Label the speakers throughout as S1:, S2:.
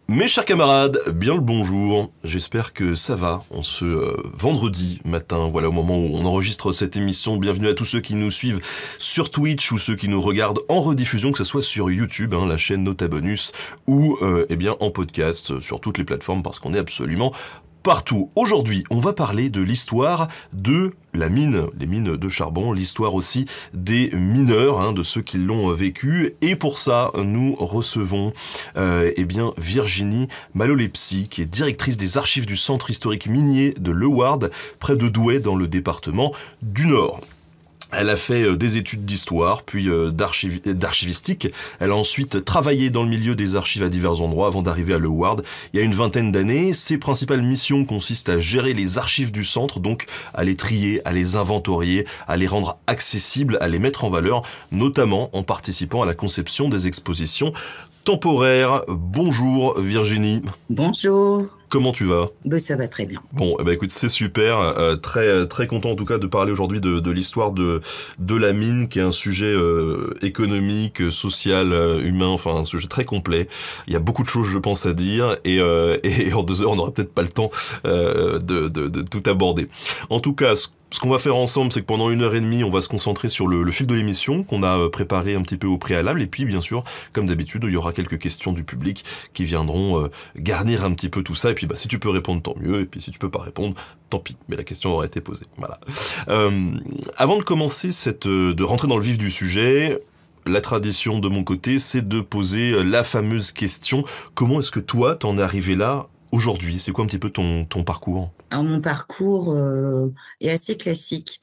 S1: Mes chers camarades, bien le bonjour, j'espère que ça va en ce vendredi matin, voilà au moment où on enregistre cette émission. Bienvenue à tous ceux qui nous suivent sur Twitch ou ceux qui nous regardent en rediffusion, que ce soit sur YouTube, la chaîne Nota Bonus, ou en podcast sur toutes les plateformes parce qu'on est absolument partout. Aujourd'hui, on va parler de l'histoire de la mine, les mines de charbon, l'histoire aussi des mineurs, de ceux qui l'ont vécu. Et pour ça, nous recevons Virginie Malolepsy, qui est directrice des archives du centre historique minier de Leward, près de Douai, dans le département du Nord. Elle a fait des études d'histoire, puis d'archivistique. Elle a ensuite travaillé dans le milieu des archives à divers endroits avant d'arriver à Leward il y a une vingtaine d'années. Ses principales missions consistent à gérer les archives du centre, donc à les trier, à les inventorier, à les rendre accessibles, à les mettre en valeur, notamment en participant à la conception des expositions temporaires. Bonjour Virginie.
S2: Bonjour.
S1: Comment tu vas ?
S2: Ça va très bien.
S1: Bon, écoute, c'est super. Très content en tout cas de parler aujourd'hui de l'histoire de la mine, qui est un sujet économique, social, humain, enfin un sujet très complet. Il y a beaucoup de choses, je pense, à dire, et en 2 heures, on n'aura peut-être pas le temps de tout aborder. En tout cas, ce qu'on va faire ensemble, c'est que pendant 1 heure et demie, on va se concentrer sur le fil de l'émission qu'on a préparé un petit peu au préalable. Et puis, bien sûr, comme d'habitude, il y aura quelques questions du public qui viendront garnir un petit peu tout ça. Et puis, si tu peux répondre, tant mieux. Et puis, si tu peux pas répondre, tant pis. Mais la question aura été posée. Voilà. Avant de commencer de rentrer dans le vif du sujet, la tradition de mon côté, c'est de poser la fameuse question: comment est-ce que toi, t'en es arrivé là aujourd'hui ? C'est quoi un petit peu ton parcours ?
S2: Alors, mon parcours est assez classique.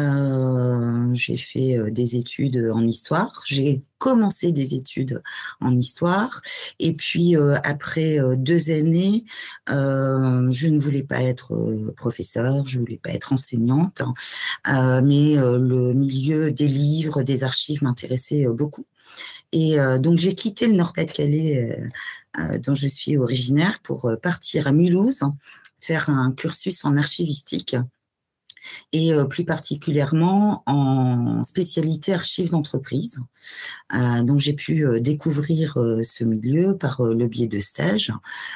S2: J'ai fait des études en histoire. J'ai commencé des études en histoire. Et puis, après 2 années, je ne voulais pas être professeure, je ne voulais pas être enseignante, mais le milieu des livres, des archives m'intéressait beaucoup. Et donc, j'ai quitté le Nord-Pas-de-Calais, dont je suis originaire, pour partir à Mulhouse, faire un cursus en archivistique et plus particulièrement en spécialité archives d'entreprise. Donc, j'ai pu découvrir ce milieu par le biais de stages.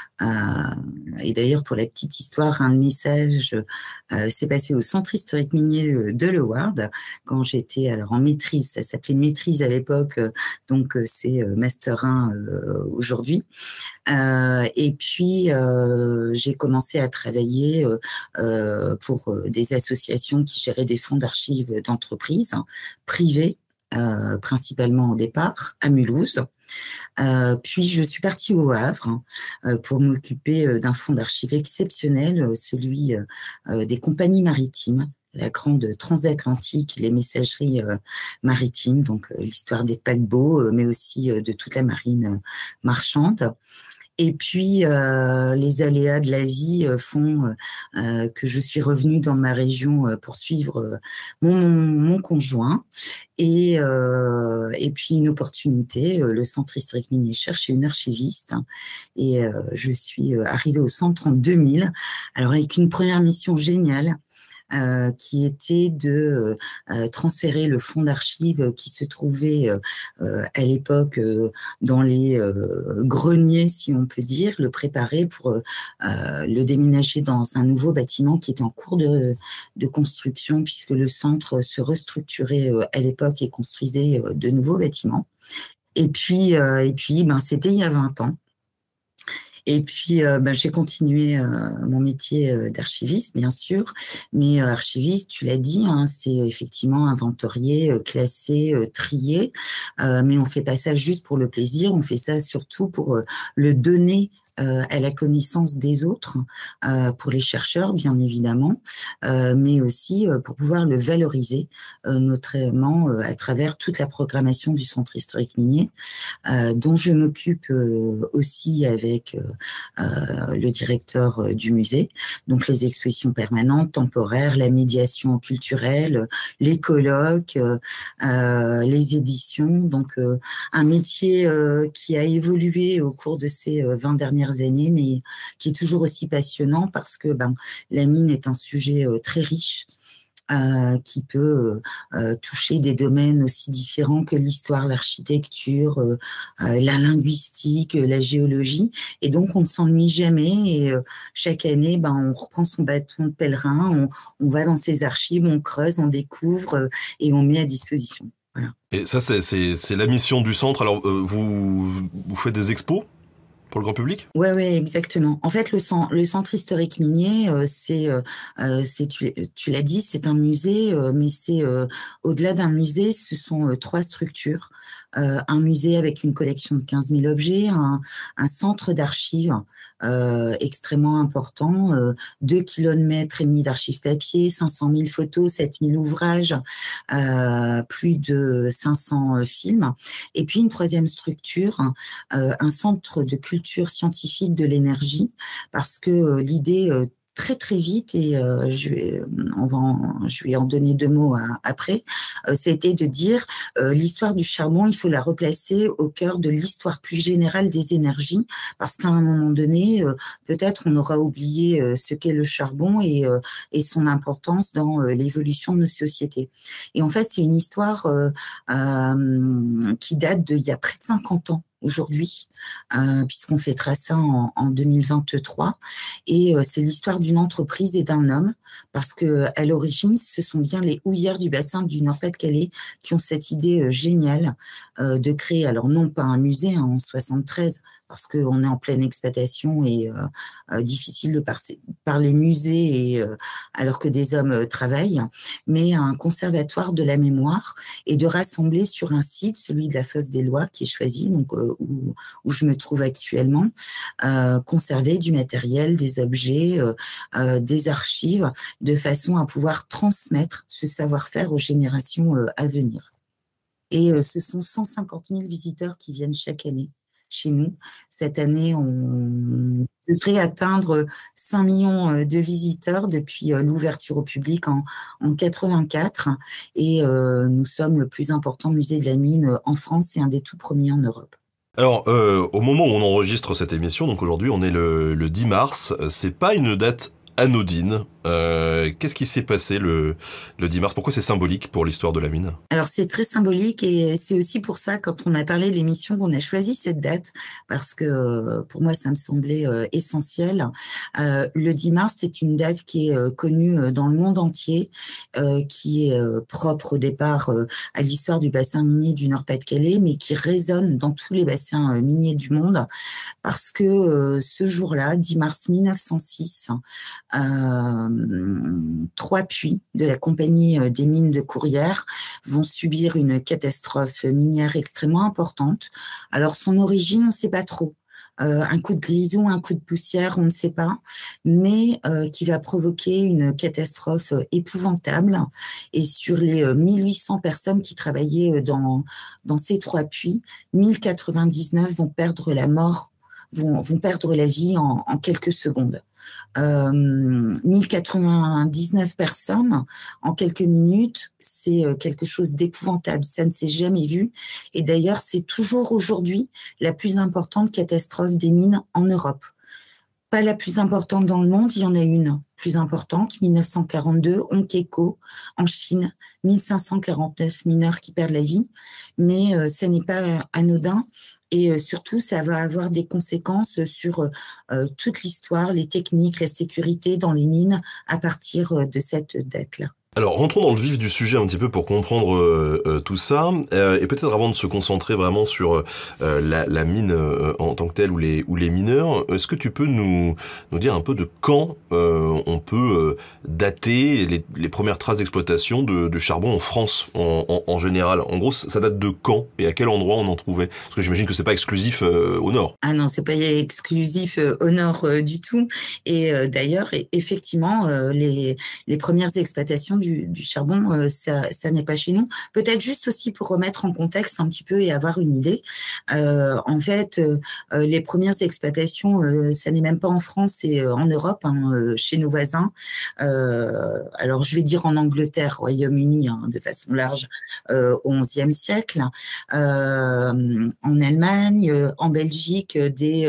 S2: Et d'ailleurs, pour la petite histoire, un de mes stages s'est passé au centre historique minier de Leward quand j'étais en maîtrise. Ça s'appelait maîtrise à l'époque, donc c'est Master 1 aujourd'hui. Et puis, j'ai commencé à travailler pour des associations qui géraient des fonds d'archives d'entreprises privées, principalement au départ, à Mulhouse. Puis, je suis partie au Havre pour m'occuper d'un fonds d'archives exceptionnel, celui des compagnies maritimes, la grande transatlantique, les messageries maritimes, donc l'histoire des paquebots, mais aussi de toute la marine marchande. Et puis, les aléas de la vie font que je suis revenue dans ma région pour suivre mon conjoint. Et puis, une opportunité, le centre historique minier cherchait une archiviste. Et je suis arrivée au centre en 2000. Alors, avec une première mission géniale, qui était de transférer le fonds d'archives qui se trouvait à l'époque dans les greniers, si on peut dire, le préparer pour le déménager dans un nouveau bâtiment qui était en cours de construction, puisque le centre se restructurait à l'époque et construisait de nouveaux bâtiments. Et puis, c'était il y a 20 ans. Et puis, j'ai continué mon métier d'archiviste, bien sûr. Mais archiviste, tu l'as dit, c'est effectivement inventorier, classé, trier. Mais on fait pas ça juste pour le plaisir, on fait ça surtout pour le donner à la connaissance des autres, pour les chercheurs, bien évidemment, mais aussi pour pouvoir le valoriser, notamment à travers toute la programmation du centre historique minier, dont je m'occupe aussi avec le directeur du musée. Donc, les expositions permanentes, temporaires, la médiation culturelle, les colloques, les éditions. Donc, un métier qui a évolué au cours de ces 20 dernières années, mais qui est toujours aussi passionnant parce que la mine est un sujet très riche qui peut toucher des domaines aussi différents que l'histoire, l'architecture, la linguistique, la géologie. Et donc, on ne s'ennuie jamais. Et chaque année, on reprend son bâton de pèlerin, on va dans ses archives, on creuse, on découvre et on met à disposition. Voilà.
S1: Et ça, c'est la mission du centre. Alors, vous faites des expos pour le grand public?
S2: Ouais, exactement. En fait, le centre historique minier, tu l'as dit, c'est un musée, mais c'est au-delà d'un musée, ce sont trois structures. Un musée avec une collection de 15 000 objets, un centre d'archives extrêmement important, 2,5 km d'archives papier, 500 000 photos, 7 000 ouvrages, plus de 500 films. Et puis une troisième structure, un centre de culture scientifique de l'énergie, parce que l'idée très très vite, et je vais en donner deux mots après, c'était de dire l'histoire du charbon, il faut la replacer au cœur de l'histoire plus générale des énergies, parce qu'à un moment donné, peut-être on aura oublié ce qu'est le charbon et son importance dans l'évolution de nos sociétés. Et en fait, c'est une histoire qui date d'il y a près de 50 ans aujourd'hui, puisqu'on fêtera ça en 2023. Et c'est l'histoire d'une entreprise et d'un homme, parce que à l'origine, ce sont bien les houillères du bassin du Nord-Pas-de-Calais qui ont cette idée géniale de créer, alors non pas un musée en 73, parce qu'on est en pleine exploitation et difficile de parler musée alors que des hommes travaillent, mais un conservatoire de la mémoire et de rassembler sur un site, celui de la Fosse des Lois, qui est choisi, donc où je me trouve actuellement, conserver du matériel, des objets, des archives, de façon à pouvoir transmettre ce savoir-faire aux générations à venir. Et ce sont 150 000 visiteurs qui viennent chaque année chez nous. Cette année, on devrait atteindre 5 millions de visiteurs depuis l'ouverture au public en 84. Et nous sommes le plus important musée de la mine en France et un des tout premiers en Europe.
S1: Alors, au moment où on enregistre cette émission, donc aujourd'hui on est le 10 mars, c'est pas une date anodine. Qu'est-ce qui s'est passé le 10 mars? Pourquoi c'est symbolique pour l'histoire de la mine?
S2: Alors, c'est très symbolique et c'est aussi pour ça, quand on a parlé de l'émission, qu'on a choisi cette date, parce que pour moi, ça me semblait essentiel. Le 10 mars, c'est une date qui est connue dans le monde entier, qui est propre au départ à l'histoire du bassin minier du Nord-Pas-de-Calais, mais qui résonne dans tous les bassins miniers du monde, parce que ce jour-là, 10 mars 1906, 3 puits de la compagnie des mines de Courrières vont subir une catastrophe minière extrêmement importante. Alors, son origine, on ne sait pas trop. Un coup de grisou, un coup de poussière, on ne sait pas, mais qui va provoquer une catastrophe épouvantable. Et sur les 1800 personnes qui travaillaient dans ces 3 puits, 1099 vont perdre la vie en quelques secondes. 1099 personnes en quelques minutes, c'est quelque chose d'épouvantable. Ça ne s'est jamais vu. Et d'ailleurs, c'est toujours aujourd'hui la plus importante catastrophe des mines en Europe. Pas la plus importante dans le monde, il y en a une plus importante, 1942, Onkeiko, en Chine, 1549 mineurs qui perdent la vie, mais ça n'est pas anodin. Et surtout, ça va avoir des conséquences sur toute l'histoire, les techniques, la sécurité dans les mines à partir de cette date-là.
S1: Alors, rentrons dans le vif du sujet un petit peu pour comprendre tout ça, et peut-être avant de se concentrer vraiment sur la mine en tant que telle ou les mineurs, est-ce que tu peux nous dire un peu de quand on peut dater les premières traces d'exploitation de charbon en France en général? En gros, ça date de quand et à quel endroit on en trouvait? Parce que j'imagine que c'est pas exclusif au nord.
S2: Ah non, c'est pas exclusif au nord du tout. Et d'ailleurs, effectivement, les premières exploitations du charbon, ça n'est pas chez nous. Peut-être juste aussi pour remettre en contexte un petit peu et avoir une idée. En fait, les premières exploitations, ça n'est même pas en France, c'est en Europe, chez nos voisins. Alors, je vais dire en Angleterre, Royaume-Uni, de façon large, au XIe siècle. En Allemagne, en Belgique, dès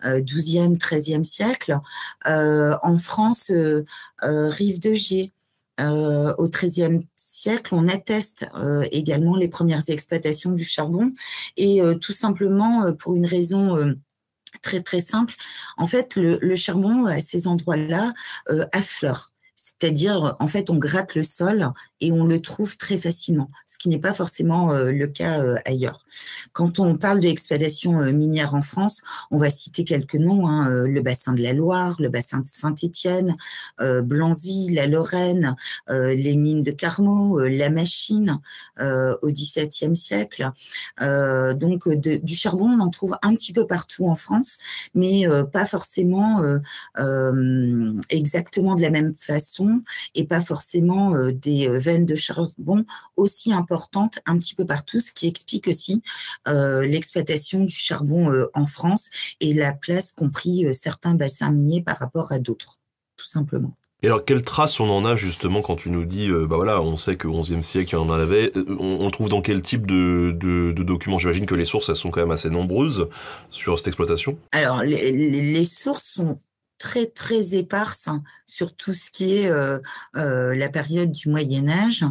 S2: XIIe, XIIIe siècle. En France, Rive de Gier. Au XIIIe siècle, on atteste également les premières exploitations du charbon et tout simplement pour une raison très très simple. En fait, le charbon à ces endroits-là affleure. C'est-à-dire, en fait, on gratte le sol et on le trouve très facilement, ce qui n'est pas forcément le cas ailleurs. Quand on parle de l'exploitation minière en France, on va citer quelques noms, hein, le bassin de la Loire, le bassin de Saint-Étienne, Blanzy, la Lorraine, les mines de Carmaux, la Machine au XVIIe siècle. Donc, du charbon, on en trouve un petit peu partout en France, mais pas forcément exactement de la même façon et pas forcément des veines de charbon aussi importantes un petit peu partout, ce qui explique aussi l'exploitation du charbon en France et la place qu'ont pris certains bassins miniers par rapport à d'autres, tout simplement.
S1: Et alors, quelles traces on en a justement quand tu nous dis, bah voilà, on sait qu'au XIe siècle, il y en avait, on le trouve dans quel type de documents? J'imagine que les sources, elles sont quand même assez nombreuses sur cette exploitation.
S2: Alors, les sources sont très, très éparses hein, sur tout ce qui est la période du Moyen-Âge,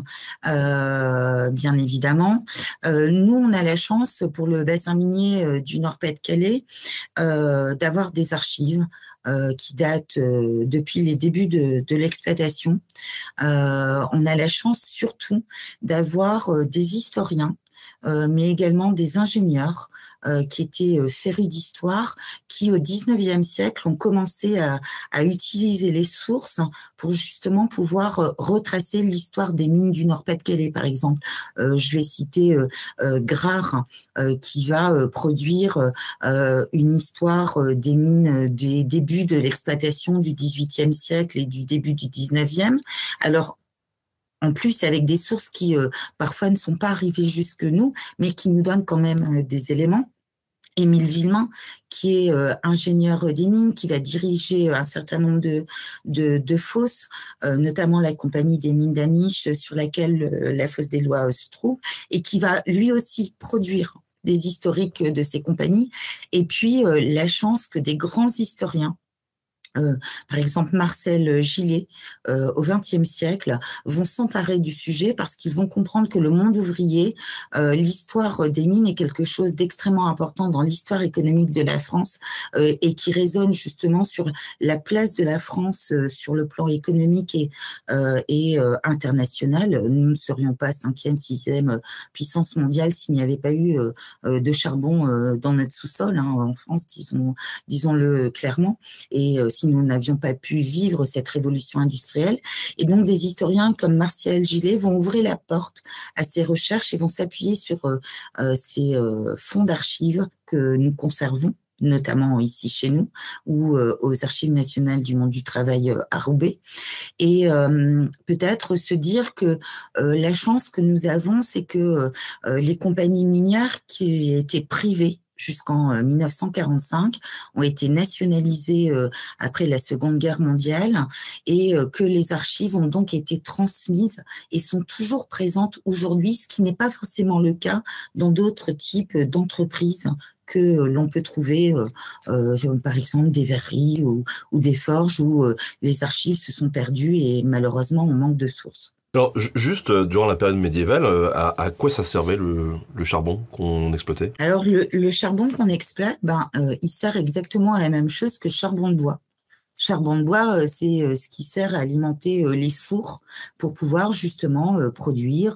S2: bien évidemment. Nous, on a la chance, pour le bassin minier du Nord-Pas-de-Calais, d'avoir des archives qui datent depuis les débuts de l'exploitation. On a la chance surtout d'avoir des historiens, mais également des ingénieurs qui étaient férus d'histoire, qui au XIXe siècle ont commencé à utiliser les sources pour justement pouvoir retracer l'histoire des mines du Nord-Pas-de-Calais, par exemple. Je vais citer Grard, qui va produire une histoire des mines des débuts de l'exploitation du XVIIIe siècle et du début du XIXe. Alors, en plus, avec des sources qui parfois ne sont pas arrivées jusque nous, mais qui nous donnent quand même des éléments. Émile Villemain, qui est ingénieur des mines, qui va diriger un certain nombre de fosses, notamment la compagnie des mines d'Aniche, sur laquelle la fosse des Lois se trouve, et qui va lui aussi produire des historiques de ces compagnies. Et puis, la chance que des grands historiens, par exemple Marcel Gillet, au XXe siècle, vont s'emparer du sujet parce qu'ils vont comprendre que le monde ouvrier, l'histoire des mines est quelque chose d'extrêmement important dans l'histoire économique de la France et qui résonne justement sur la place de la France sur le plan économique et international. Nous ne serions pas cinquième, sixième puissance mondiale s'il n'y avait pas eu de charbon dans notre sous-sol hein, en France, disons-le clairement. Et si nous n'avions pas pu vivre cette révolution industrielle. Et donc, des historiens comme Martial Gillet vont ouvrir la porte à ces recherches et vont s'appuyer sur ces fonds d'archives que nous conservons, notamment ici chez nous, ou aux Archives nationales du monde du travail à Roubaix. Et peut-être se dire que la chance que nous avons, c'est que les compagnies minières qui étaient privées jusqu'en 1945, ont été nationalisées après la Seconde Guerre mondiale et que les archives ont donc été transmises et sont toujours présentes aujourd'hui, ce qui n'est pas forcément le cas dans d'autres types d'entreprises que l'on peut trouver, par exemple, des verreries ou des forges où les archives se sont perdues et malheureusement, on manque de sources.
S1: Alors, juste durant la période médiévale, à quoi ça servait le charbon qu'on exploitait?
S2: Alors, le charbon qu'on exploite, il sert exactement à la même chose que le charbon de bois. Charbon de bois, c'est ce qui sert à alimenter les fours pour pouvoir justement produire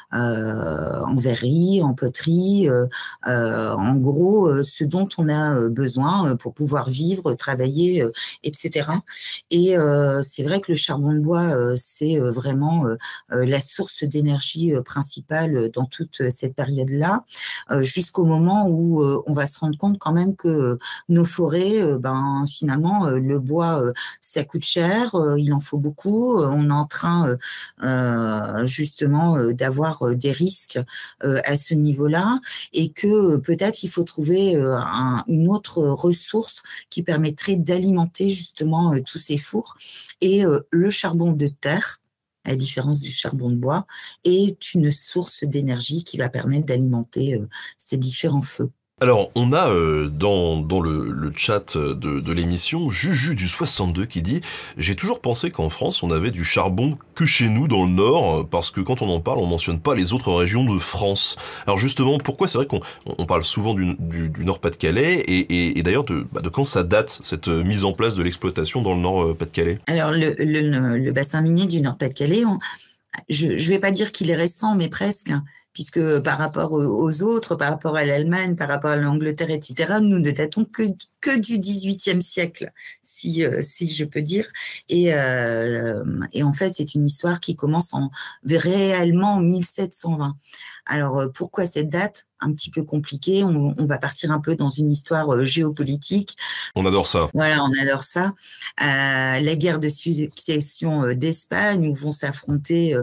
S2: en verrerie, en poterie, en gros, ce dont on a besoin pour pouvoir vivre, travailler, etc. Et c'est vrai que le charbon de bois, c'est vraiment la source d'énergie principale dans toute cette période-là, jusqu'au moment où on va se rendre compte quand même que nos forêts, finalement, le bois, ça coûte cher, il en faut beaucoup, on est en train justement d'avoir des risques à ce niveau-là et que peut-être il faut trouver une autre ressource qui permettrait d'alimenter justement tous ces fours. Et le charbon de terre, à la différence du charbon de bois, est une source d'énergie qui va permettre d'alimenter ces différents feux.
S1: Alors, on a dans le chat de l'émission Juju du 62 qui dit « J'ai toujours pensé qu'en France, on avait du charbon que chez nous, dans le Nord, parce que quand on en parle, on mentionne pas les autres régions de France. » Alors justement, pourquoi c'est vrai qu'on parle souvent du Nord-Pas-de-Calais et d'ailleurs de quand ça date, cette mise en place de l'exploitation dans le Nord-Pas-de-Calais?
S2: Alors, le bassin minier du Nord-Pas-de-Calais, je ne vais pas dire qu'il est récent, mais presque, hein, puisque par rapport aux autres, par rapport à l'Allemagne, par rapport à l'Angleterre, etc., nous ne datons que du XVIIIe siècle, si je peux dire. Et en fait, c'est une histoire qui commence réellement en 1720. Alors, pourquoi cette date? Un petit peu compliqué. On va partir un peu dans une histoire géopolitique.
S1: On adore ça.
S2: Voilà, on adore ça. La guerre de succession d'Espagne, où vont s'affronter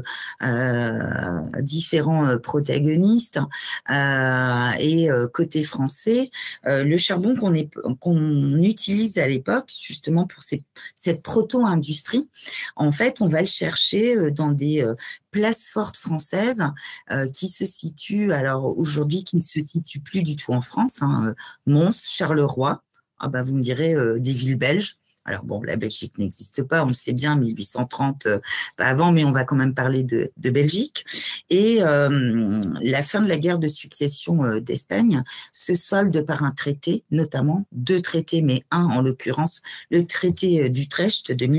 S2: différents protagonistes. Et côté français, le charbon qu'on utilise à l'époque, justement pour cette proto-industrie, en fait, on va le chercher dans des places fortes françaises qui se situent, alors aujourd'hui, qui ne se situent plus du tout en France, hein, Mons, Charleroi. Ah bah vous me direz des villes belges. Alors bon, la Belgique n'existe pas, on le sait bien, 1830, pas avant, mais on va quand même parler de Belgique. Et la fin de la guerre de succession d'Espagne se solde par un traité, notamment 2 traités, mais un en l'occurrence, le traité d'Utrecht de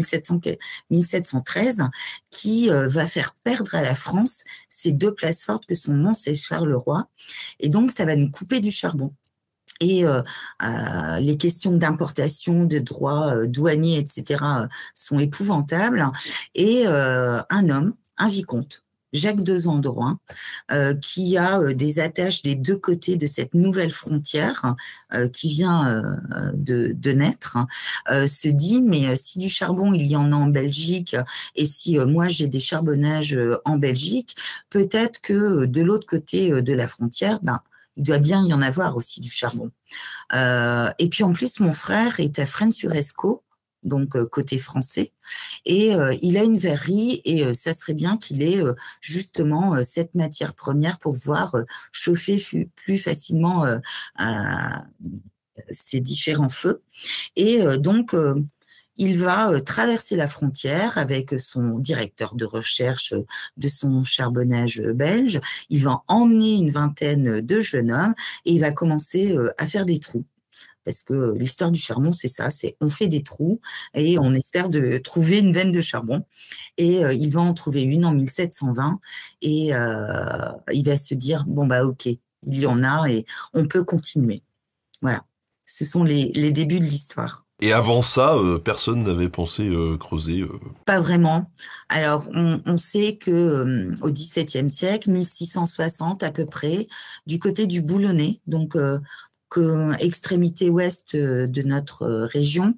S2: 1713, qui va faire perdre à la France ces 2 places fortes que sont Mons et Charleroi. Et donc, ça va nous couper du charbon. Et les questions d'importation, de droits douaniers, etc., sont épouvantables. Et un homme, un vicomte, Jacques de Zandroin, qui a des attaches des 2 côtés de cette nouvelle frontière qui vient de naître, se dit, mais si du charbon, il y en a en Belgique, et si moi, j'ai des charbonnages en Belgique, peut-être que de l'autre côté de la frontière, il doit bien y en avoir aussi du charbon. Et puis en plus, mon frère est à Fresnes-sur-Escaut, donc côté français, et il a une verrerie, et ça serait bien qu'il ait justement cette matière première pour pouvoir chauffer plus facilement ces différents feux. Et donc, il va traverser la frontière avec son directeur de recherche de son charbonnage belge. Il va emmener une vingtaine de jeunes hommes et il va commencer à faire des trous. Parce que l'histoire du charbon, c'est ça, c'est on fait des trous et on espère de trouver une veine de charbon. Et il va en trouver une en 1720 et il va se dire, bon, ok, il y en a et on peut continuer. Voilà, ce sont les débuts de l'histoire.
S1: Et avant ça, personne n'avait pensé creuser.
S2: Pas vraiment. Alors, on sait que au XVIIe siècle, 1660 à peu près, du côté du Boulonnais, donc extrémité ouest de notre région,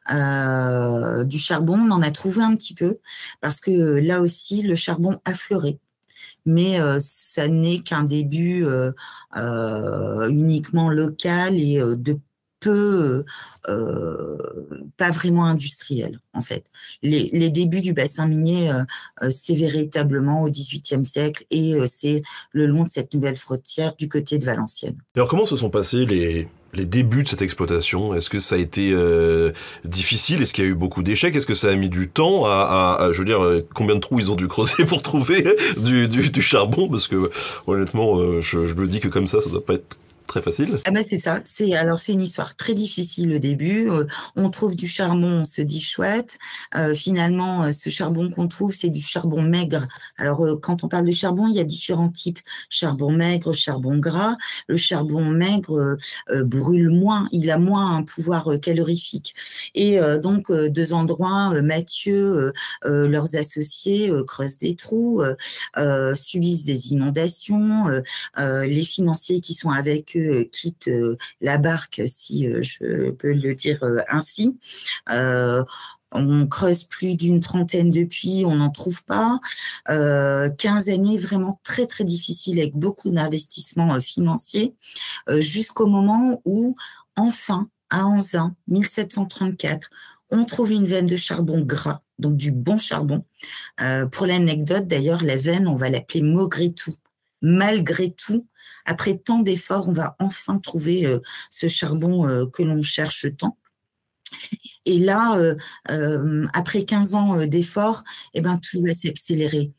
S2: du charbon, on en a trouvé un petit peu, parce que là aussi, le charbon affleurait. Mais ça n'est qu'un début uniquement local et de peu, pas vraiment industriel, en fait. Les débuts du bassin minier, c'est véritablement au XVIIIe siècle et c'est le long de cette nouvelle frontière du côté de Valenciennes.
S1: Alors comment se sont passés les débuts de cette exploitation? Est-ce que ça a été difficile? Est-ce qu'il y a eu beaucoup d'échecs? Est-ce que ça a mis du temps je veux dire, combien de trous ils ont dû creuser pour trouver du charbon? Parce que honnêtement, je me dis que comme ça doit pas être très facile.
S2: Ah ben c'est ça. C'est une histoire très difficile au début. On trouve du charbon, on se dit chouette. Finalement, ce charbon qu'on trouve, c'est du charbon maigre. Alors, quand on parle de charbon, il y a différents types. Charbon maigre, charbon gras. Le charbon maigre brûle moins, il a moins un pouvoir calorifique. Et donc, 2 endroits, Mathieu, leurs associés creusent des trous, subissent des inondations. Les financiers qui sont avec eux quitte la barque, si je peux le dire ainsi. On creuse plus d'une trentaine de puits, on n'en trouve pas. 15 années vraiment très, très difficiles avec beaucoup d'investissements financiers jusqu'au moment où, enfin, à Anzin, 1734, on trouve une veine de charbon gras, donc du bon charbon. Pour l'anecdote, d'ailleurs, la veine, on va l'appeler malgré tout, après tant d'efforts, on va enfin trouver ce charbon que l'on cherche tant. Et là, après 15 ans d'efforts, eh ben, tout va s'accélérer.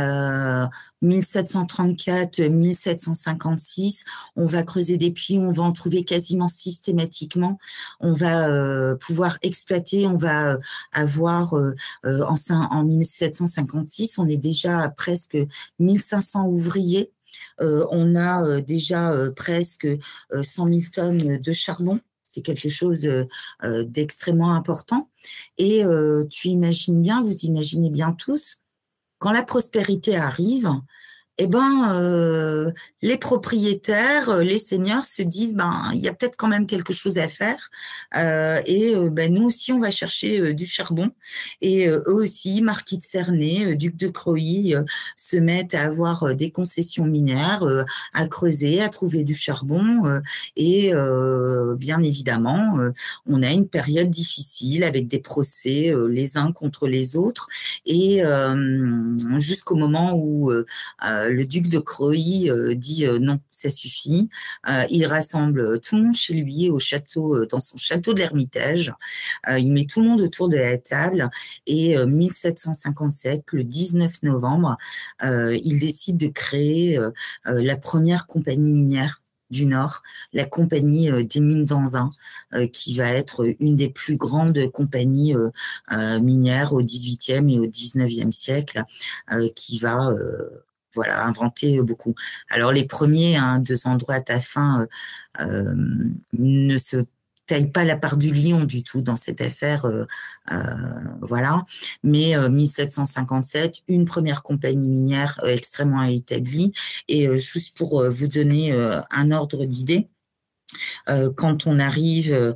S2: 1734, 1756, on va creuser des puits, on va en trouver quasiment systématiquement. On va pouvoir exploiter, on va avoir en 1756, on est déjà à presque 1500 ouvriers. On a déjà presque 100 000 tonnes de charbon. C'est quelque chose d'extrêmement important. Et tu imagines bien, vous imaginez bien tous, quand la prospérité arrive, eh ben, les propriétaires, les seigneurs se disent, ben, il y a peut-être quand même quelque chose à faire. Ben, nous aussi, on va chercher du charbon. Et eux aussi, marquis de Cernay, duc de Croÿ, se mettent à avoir des concessions minières, à creuser, à trouver du charbon. Et bien évidemment, on a une période difficile avec des procès les uns contre les autres. Et jusqu'au moment où le duc de Croÿ dit non, ça suffit. Il rassemble tout le monde chez lui au château, dans son château de l'Ermitage. Il met tout le monde autour de la table et 1757, le 19 novembre, il décide de créer la première compagnie minière du Nord, la compagnie des mines d'Anzin, qui va être une des plus grandes compagnies minières au XVIIIe et au XIXe siècle, qui va voilà, inventer beaucoup. Alors les premiers, hein, deux endroits à ta fin, ne se taillent pas la part du lion du tout dans cette affaire, voilà. Mais 1757, une première compagnie minière extrêmement établie. Et juste pour vous donner un ordre d'idée, quand on arrive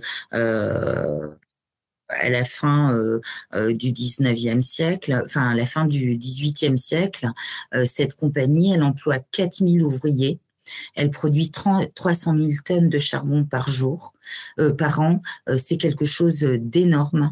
S2: à la fin du 19e siècle, enfin à la fin du 18e siècle, cette compagnie, elle emploie 4000 ouvriers. Elle produit 300 000 tonnes de charbon par jour, par an. C'est quelque chose d'énorme.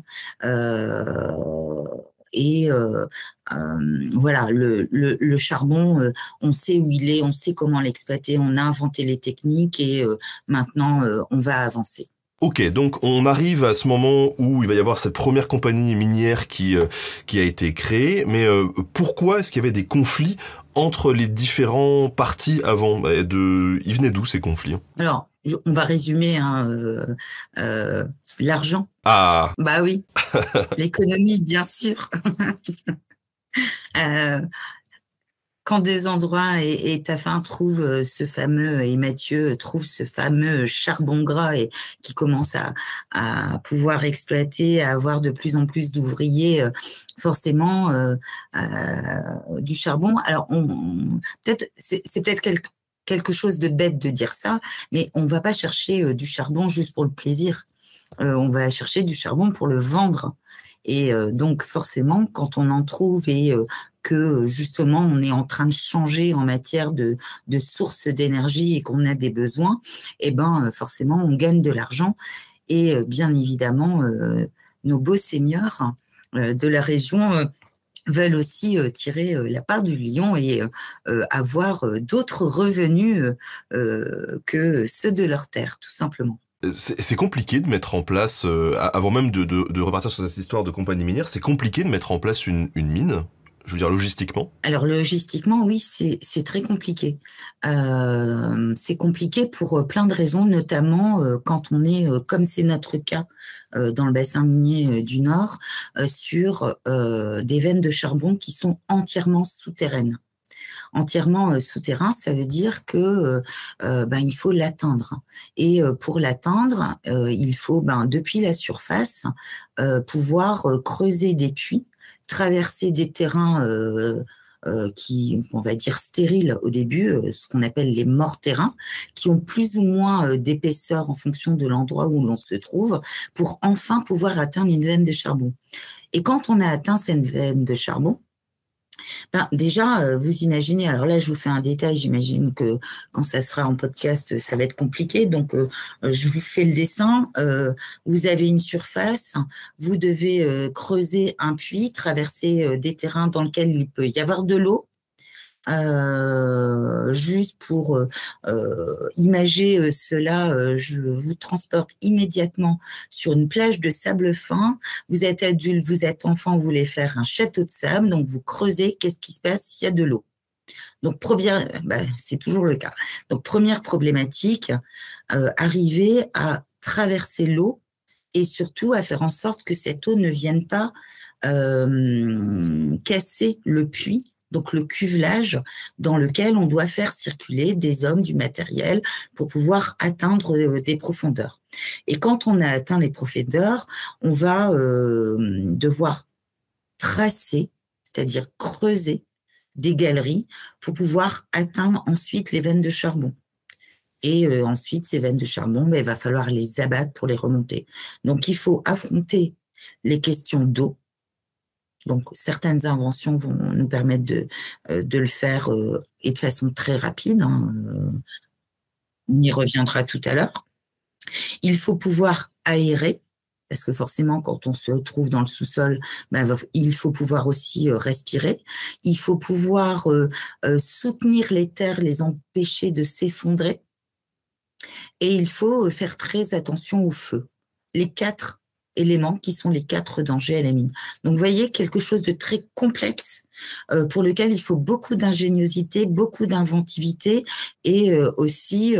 S2: Voilà, le charbon, on sait où il est, on sait comment l'exploiter, on a inventé les techniques et maintenant, on va avancer.
S1: Ok, donc on arrive à ce moment où il va y avoir cette première compagnie minière qui a été créée, mais pourquoi est-ce qu'il y avait des conflits entre les différents partis avant? Ils venaient d'où ces conflits?
S2: Alors, on va résumer, hein, l'argent.
S1: Ah.
S2: Bah oui, l'économie, bien sûr. Quand Desandrois et Taffin trouvent ce fameux, et Mathieu trouve ce fameux charbon gras et qui commence à pouvoir exploiter, à avoir de plus en plus d'ouvriers, forcément du charbon. Alors, peut-être c'est peut-être quelque chose de bête de dire ça, mais on va pas chercher du charbon juste pour le plaisir. On va chercher du charbon pour le vendre. Et donc forcément, quand on en trouve et que justement on est en train de changer en matière de sources d'énergie et qu'on a des besoins, eh ben forcément on gagne de l'argent. Et bien évidemment, nos beaux seigneurs de la région veulent aussi tirer la part du lion et avoir d'autres revenus que ceux de leur terre, tout simplement.
S1: C'est compliqué de mettre en place, avant même de repartir sur cette histoire de compagnie minière, c'est compliqué de mettre en place une mine, je veux dire logistiquement.
S2: Alors logistiquement, oui, c'est très compliqué. C'est compliqué pour plein de raisons, notamment quand on est, comme c'est notre cas dans le bassin minier du Nord, sur des veines de charbon qui sont entièrement souterraines. Entièrement souterrain, ça veut dire que il faut l'atteindre. Et pour l'atteindre, il faut depuis la surface pouvoir creuser des puits, traverser des terrains qui, on va dire, stériles au début, ce qu'on appelle les morts-terrains, qui ont plus ou moins d'épaisseur en fonction de l'endroit où l'on se trouve, pour enfin pouvoir atteindre une veine de charbon. Et quand on a atteint cette veine de charbon, déjà, vous imaginez, alors là, je vous fais un détail, j'imagine que quand ça sera en podcast, ça va être compliqué. Donc, je vous fais le dessin. Vous avez une surface, vous devez creuser un puits, traverser des terrains dans lesquels il peut y avoir de l'eau. Juste pour imager cela, je vous transporte immédiatement sur une plage de sable fin. Vous êtes adulte, vous êtes enfant, vous voulez faire un château de sable, donc vous creusez, qu'est-ce qui se passe? Il y a de l'eau. Donc, c'est toujours le cas. Donc, première problématique, arriver à traverser l'eau et surtout à faire en sorte que cette eau ne vienne pas casser le puits, donc le cuvelage dans lequel on doit faire circuler des hommes, du matériel pour pouvoir atteindre des profondeurs. Et quand on a atteint les profondeurs, on va devoir tracer, c'est-à-dire creuser des galeries pour pouvoir atteindre ensuite les veines de charbon. Et ensuite, ces veines de charbon, il va falloir les abattre pour les remonter. Donc, il faut affronter les questions d'eau. Donc, certaines inventions vont nous permettre de le faire et de façon très rapide. On y reviendra tout à l'heure. Il faut pouvoir aérer, parce que forcément, quand on se trouve dans le sous-sol, il faut pouvoir aussi respirer. Il faut pouvoir soutenir les terres, les empêcher de s'effondrer. Et il faut faire très attention au feu. Les 4 éléments qui sont les 4 dangers à la mine. Donc, vous voyez, quelque chose de très complexe pour lequel il faut beaucoup d'ingéniosité, beaucoup d'inventivité et aussi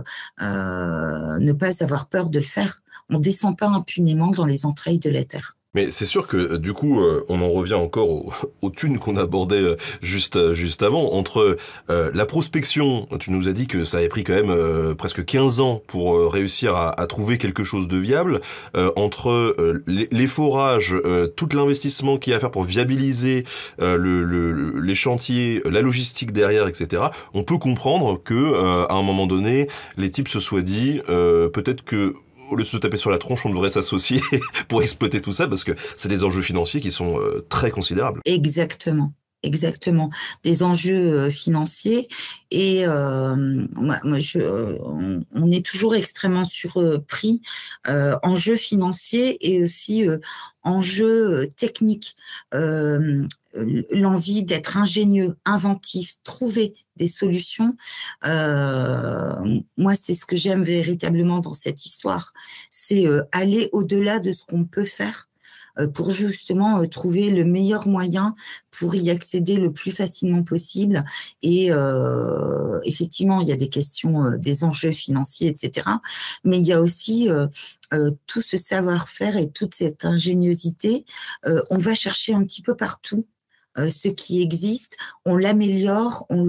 S2: ne pas avoir peur de le faire. On ne descend pas impunément dans les entrailles de la terre.
S1: Mais c'est sûr que du coup, on en revient encore aux thunes qu'on abordait juste avant. Entre la prospection, tu nous as dit que ça avait pris quand même presque 15 ans pour réussir à trouver quelque chose de viable. Entre les forages, tout l'investissement qu'il y a à faire pour viabiliser les chantiers, la logistique derrière, etc. On peut comprendre que à un moment donné, les types se soient dit peut-être que au lieu de se taper sur la tronche, on devrait s'associer pour exploiter tout ça, parce que c'est des enjeux financiers qui sont très considérables.
S2: Exactement. Exactement, des enjeux financiers et on est toujours extrêmement surpris, enjeux financiers et aussi enjeux techniques. L'envie d'être ingénieux, inventif, trouver des solutions. Moi, c'est ce que j'aime véritablement dans cette histoire, c'est aller au-delà de ce qu'on peut faire pour justement trouver le meilleur moyen pour y accéder le plus facilement possible. Et effectivement, il y a des questions, des enjeux financiers, etc. Mais il y a aussi tout ce savoir-faire et toute cette ingéniosité. On va chercher un petit peu partout ce qui existe, on l'améliore, on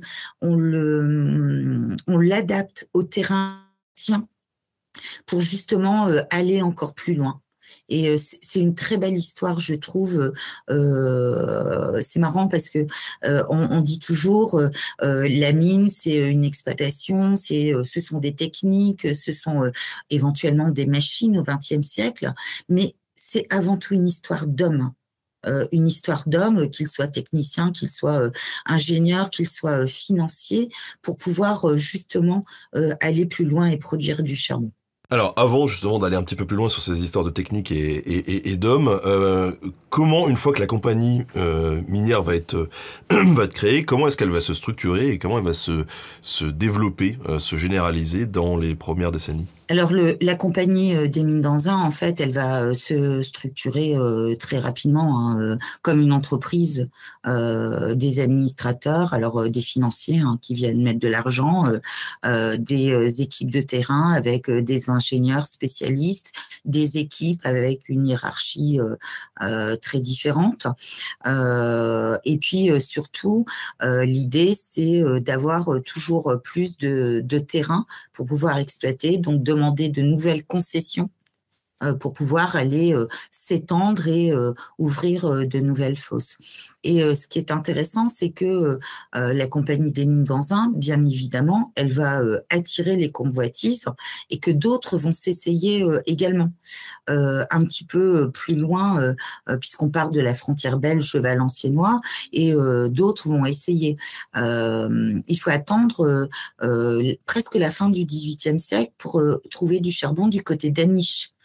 S2: l'adapte au terrain pour justement aller encore plus loin. Et c'est une très belle histoire, je trouve. C'est marrant parce que on dit toujours la mine, c'est une exploitation, ce sont des techniques, ce sont éventuellement des machines au XXe siècle, mais c'est avant tout une histoire d'homme. Une histoire d'homme, qu'il soit technicien, qu'il soit ingénieur, qu'il soit financier, pour pouvoir justement aller plus loin et produire du charbon.
S1: Alors, avant justement d'aller un petit peu plus loin sur ces histoires de technique et d'hommes, comment, une fois que la compagnie minière va être créée, comment est-ce qu'elle va se structurer et comment elle va se développer, se généraliser dans les premières décennies?
S2: Alors, la compagnie des mines d'Anzin, en fait, elle va se structurer très rapidement comme une entreprise, des administrateurs, alors des financiers qui viennent mettre de l'argent, des équipes de terrain avec des ingénieurs spécialistes, des équipes avec une hiérarchie très différente. Et puis, surtout, l'idée, c'est d'avoir toujours plus de terrain pour pouvoir exploiter, donc demander de nouvelles concessions pour pouvoir aller s'étendre et ouvrir de nouvelles fosses. Et ce qui est intéressant, c'est que la compagnie des mines d'Anzin, bien évidemment, elle va attirer les convoitises et que d'autres vont s'essayer également. Un petit peu plus loin, puisqu'on parle de la frontière belge valenciennois, et d'autres vont essayer. Il faut attendre presque la fin du XVIIIe siècle pour trouver du charbon du côté d'Aniche.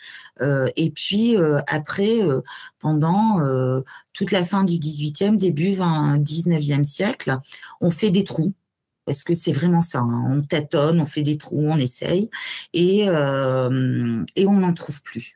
S2: Et puis après, pendant toute la fin du 18e, début 19e siècle, on fait des trous. Parce que c'est vraiment ça, hein. On tâtonne, on fait des trous, on essaye, et on n'en trouve plus.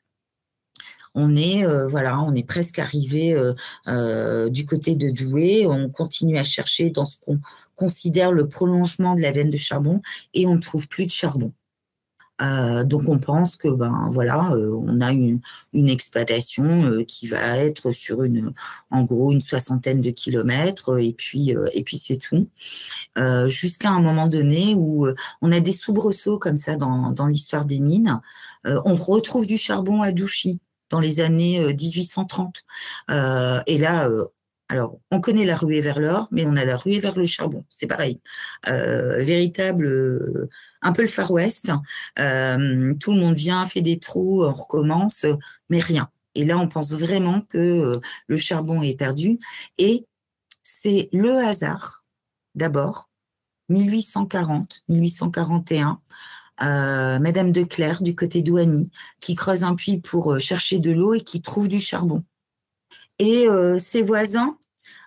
S2: On est presque arrivé du côté de Douai. On continue à chercher dans ce qu'on considère le prolongement de la veine de charbon et on ne trouve plus de charbon. Donc on pense que on a une exploitation qui va être sur en gros une soixantaine de kilomètres et puis c'est tout. Jusqu'à un moment donné où on a des soubresauts comme ça dans l'histoire des mines. On retrouve du charbon à Douchy dans les années 1830. Et là, alors, on connaît la ruée vers l'or, mais on a la ruée vers le charbon. C'est pareil. Véritable, un peu le Far West. Tout le monde vient, fait des trous, on recommence, mais rien. Et là, on pense vraiment que le charbon est perdu. Et c'est le hasard, d'abord, 1840, 1841, Madame de Clercq, du côté d'Ouani, qui creuse un puits pour chercher de l'eau et qui trouve du charbon. Et ses voisins,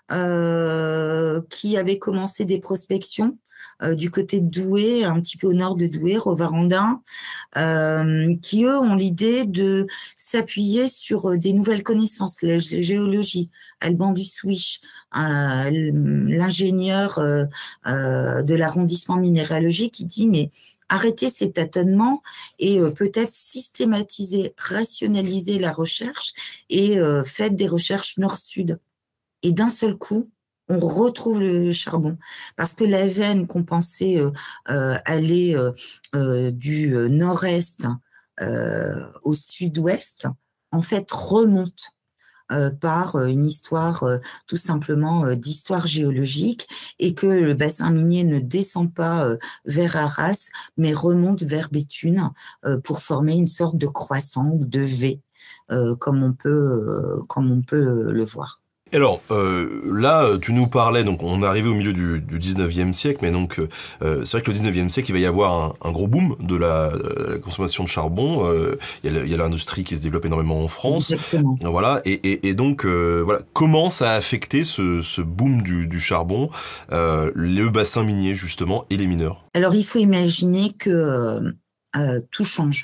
S2: qui avaient commencé des prospections du côté de Douai, un petit peu au nord de Douai, Rovarandin, qui, eux, ont l'idée de s'appuyer sur des nouvelles connaissances, la géologie. Alban Dussouich, l'ingénieur de l'arrondissement minéralogique, qui dit, mais arrêtez ces tâtonnements et peut-être systématiser, rationaliser la recherche et faites des recherches nord-sud. Et d'un seul coup, on retrouve le charbon. Parce que la veine qu'on pensait aller du nord-est au sud-ouest, en fait, remonte par une histoire tout simplement d'histoire géologique et que le bassin minier ne descend pas vers Arras, mais remonte vers Béthune pour former une sorte de croissant ou de V, comme on peut le voir.
S1: Alors là, tu nous parlais, donc on est arrivé au milieu du 19e siècle, mais donc c'est vrai que le 19e siècle, il va y avoir un gros boom de la consommation de charbon. Il y a l'industrie qui se développe énormément en France.
S2: Exactement.
S1: Voilà, et donc voilà, comment ça a affecté ce boom du charbon, le bassin minier justement et les mineurs?
S2: Alors il faut imaginer que tout change.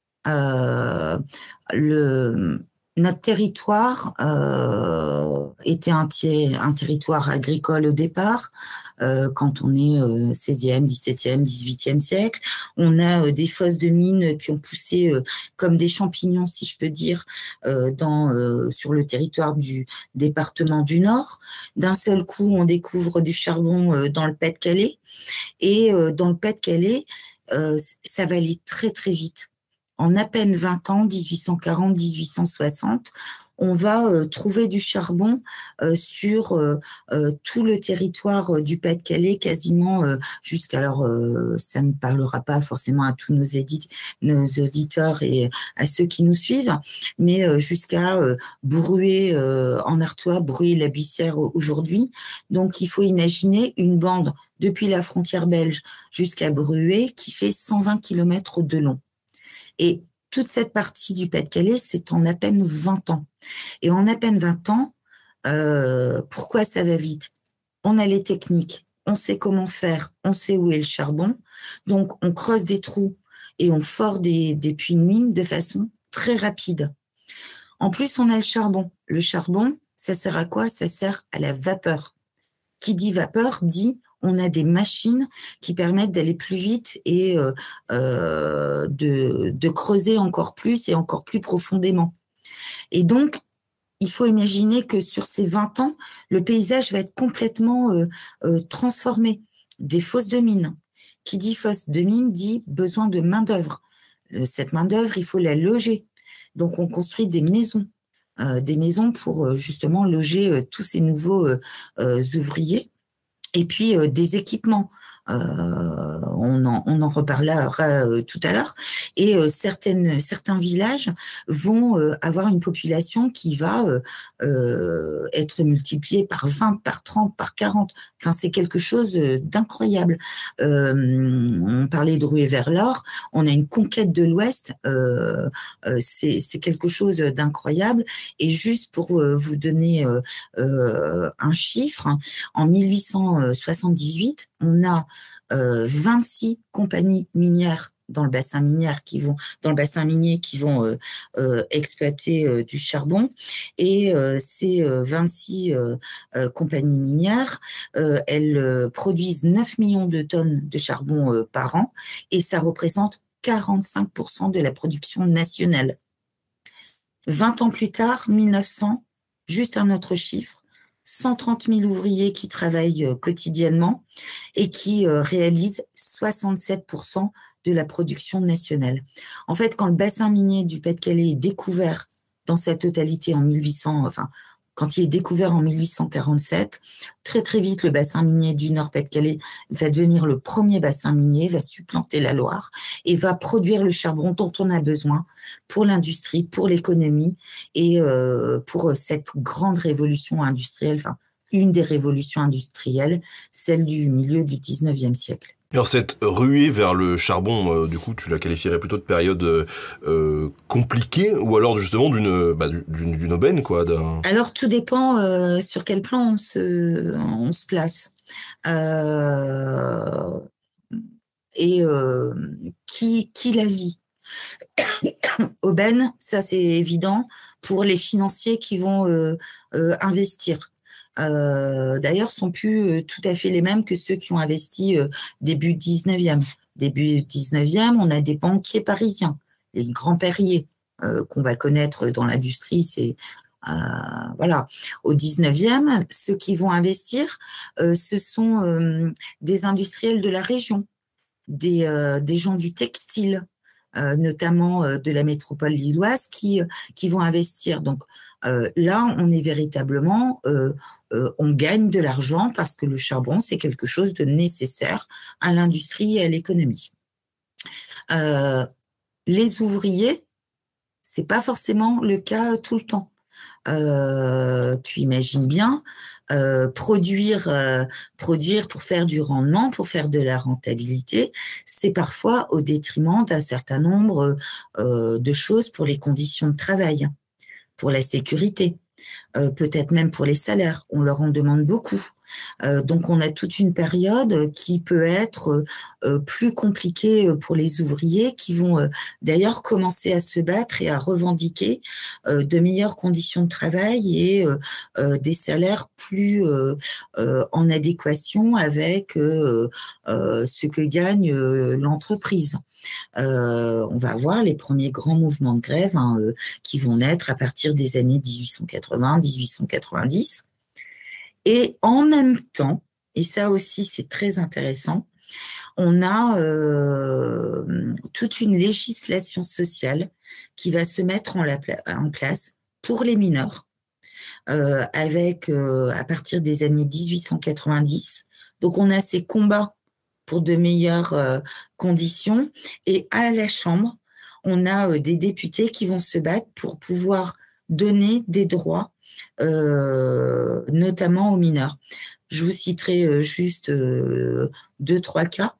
S2: Notre territoire était un territoire agricole au départ, quand on est 16e, 17e, 18e siècle. On a des fosses de mines qui ont poussé comme des champignons, si je peux dire, sur le territoire du département du Nord. D'un seul coup, on découvre du charbon dans le Pas-de-Calais. Et dans le Pas-de-Calais, ça va aller très, très vite. En à peine 20 ans, 1840, 1860, on va trouver du charbon sur tout le territoire du Pas-de-Calais, quasiment jusqu'alors, ça ne parlera pas forcément à tous nos auditeurs et à ceux qui nous suivent, mais jusqu'à Brouet en Artois, Brouet-la-Buissière aujourd'hui. Donc, il faut imaginer une bande depuis la frontière belge jusqu'à Brouet qui fait 120 km de long. Et toute cette partie du Pas-de-Calais, c'est en à peine 20 ans. Et en à peine 20 ans, pourquoi ça va vite? On a les techniques, on sait comment faire, on sait où est le charbon. Donc, on creuse des trous et on fore des puits de mine de façon très rapide. En plus, on a le charbon. Le charbon, ça sert à quoi? Ça sert à la vapeur. Qui dit vapeur dit on a des machines qui permettent d'aller plus vite et de creuser encore plus et encore plus profondément. Et donc, il faut imaginer que sur ces 20 ans, le paysage va être complètement transformé. Des fosses de mine. Qui dit fosse de mine dit besoin de main-d'œuvre. Cette main-d'œuvre, il faut la loger. Donc, on construit des maisons pour justement loger tous ces nouveaux ouvriers. Et puis des équipements. On en reparlera tout à l'heure. Et certains villages vont avoir une population qui va être multipliée par 20, par 30, par 40. Enfin, c'est quelque chose d'incroyable. On parlait de ruée vers l'or. On a une conquête de l'Ouest. C'est quelque chose d'incroyable. Et juste pour vous donner un chiffre, en 1878, on a 26 compagnies minières dans le bassin minier qui vont exploiter du charbon. Et ces 26 compagnies minières, elles produisent 9 millions de tonnes de charbon par an, et ça représente 45% de la production nationale. 20 ans plus tard, 1900, juste un autre chiffre, 130 000 ouvriers qui travaillent quotidiennement et qui réalisent 67% de la production nationale. En fait, quand le bassin minier du Pas-de-Calais est découvert dans sa totalité en 1800, enfin, quand il est découvert en 1847, très très vite, le bassin minier du Nord-Pas-de-Calais va devenir le premier bassin minier, va supplanter la Loire et va produire le charbon dont on a besoin pour l'industrie, pour l'économie et pour cette grande révolution industrielle, enfin, une des révolutions industrielles, celle du milieu du 19e siècle.
S1: Alors cette ruée vers le charbon, du coup, tu la qualifierais plutôt de période compliquée, ou alors justement d'une aubaine, quoi.
S2: Alors tout dépend sur quel plan on se place. Et qui la vit. Aubaine, ça c'est évident pour les financiers qui vont investir. D'ailleurs, sont plus tout à fait les mêmes que ceux qui ont investi début 19e. Début 19e, on a des banquiers parisiens, les grands Perrier qu'on va connaître dans l'industrie, c'est voilà. Au 19e, ceux qui vont investir, ce sont des industriels de la région, des gens du textile, notamment de la métropole lilloise, qui vont investir. Donc là, on est véritablement, on gagne de l'argent parce que le charbon, c'est quelque chose de nécessaire à l'industrie et à l'économie. Les ouvriers, c'est pas forcément le cas tout le temps. Tu imagines bien, produire pour faire du rendement, pour faire de la rentabilité, c'est parfois au détriment d'un certain nombre de choses pour les conditions de travail, pour la sécurité, peut-être même pour les salaires. On leur en demande beaucoup. Donc, on a toute une période qui peut être plus compliquée pour les ouvriers qui vont d'ailleurs commencer à se battre et à revendiquer de meilleures conditions de travail et des salaires plus en adéquation avec ce que gagne l'entreprise. On va avoir les premiers grands mouvements de grève qui vont naître à partir des années 1880-1890. Et en même temps, et ça aussi c'est très intéressant, on a toute une législation sociale qui va se mettre en place pour les mineurs, avec à partir des années 1890. Donc on a ces combats pour de meilleures conditions, et à la Chambre, on a des députés qui vont se battre pour pouvoir donner des droits, notamment aux mineurs. Je vous citerai juste 2-3 cas.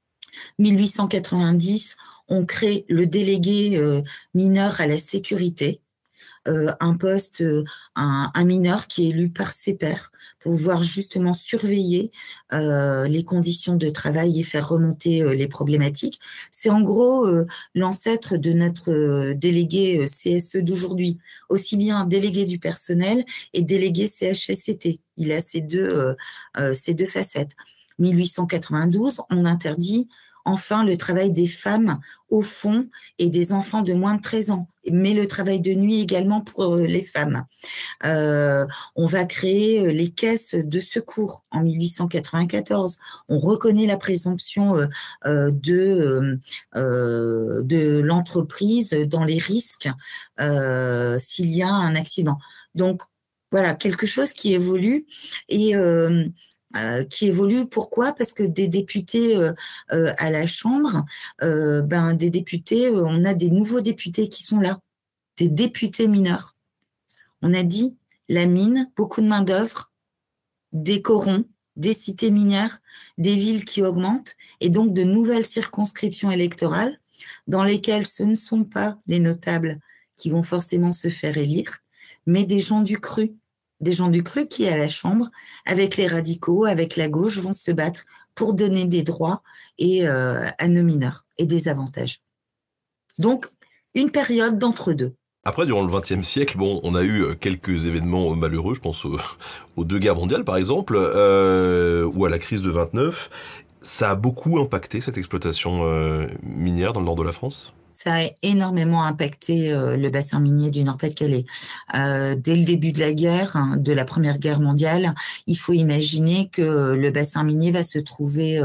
S2: 1890, on crée le délégué mineur à la sécurité, un poste, un mineur qui est élu par ses pairs pour pouvoir justement surveiller les conditions de travail et faire remonter les problématiques. C'est en gros l'ancêtre de notre délégué CSE d'aujourd'hui, aussi bien délégué du personnel et délégué CHSCT. Il a ces deux facettes. 1892, on interdit enfin le travail des femmes au fond et des enfants de moins de 13 ans, mais le travail de nuit également pour les femmes. On va créer les caisses de secours en 1894. On reconnaît la présomption de l'entreprise dans les risques s'il y a un accident. Donc, voilà, quelque chose qui évolue et qui évolue. Pourquoi? Parce que des députés à la Chambre, des députés, on a des nouveaux députés qui sont là, des députés mineurs. On a dit la mine, beaucoup de main-d'œuvre, des corons, des cités minières, des villes qui augmentent, et donc de nouvelles circonscriptions électorales dans lesquelles ce ne sont pas les notables qui vont forcément se faire élire, mais des gens du cru. Des gens du cru qui, à la Chambre, avec les radicaux, avec la gauche, vont se battre pour donner des droits à nos mineurs et des avantages. Donc, une période d'entre-deux.
S1: Après, durant le XXe siècle, bon, on a eu quelques événements malheureux, je pense aux deux guerres mondiales par exemple, ou à la crise de 29. Ça a beaucoup impacté cette exploitation minière dans le nord de la France?
S2: Ça a énormément impacté le bassin minier du Nord-Pas-de-Calais. Dès le début de la guerre, de la Première Guerre mondiale, il faut imaginer que le bassin minier va se trouver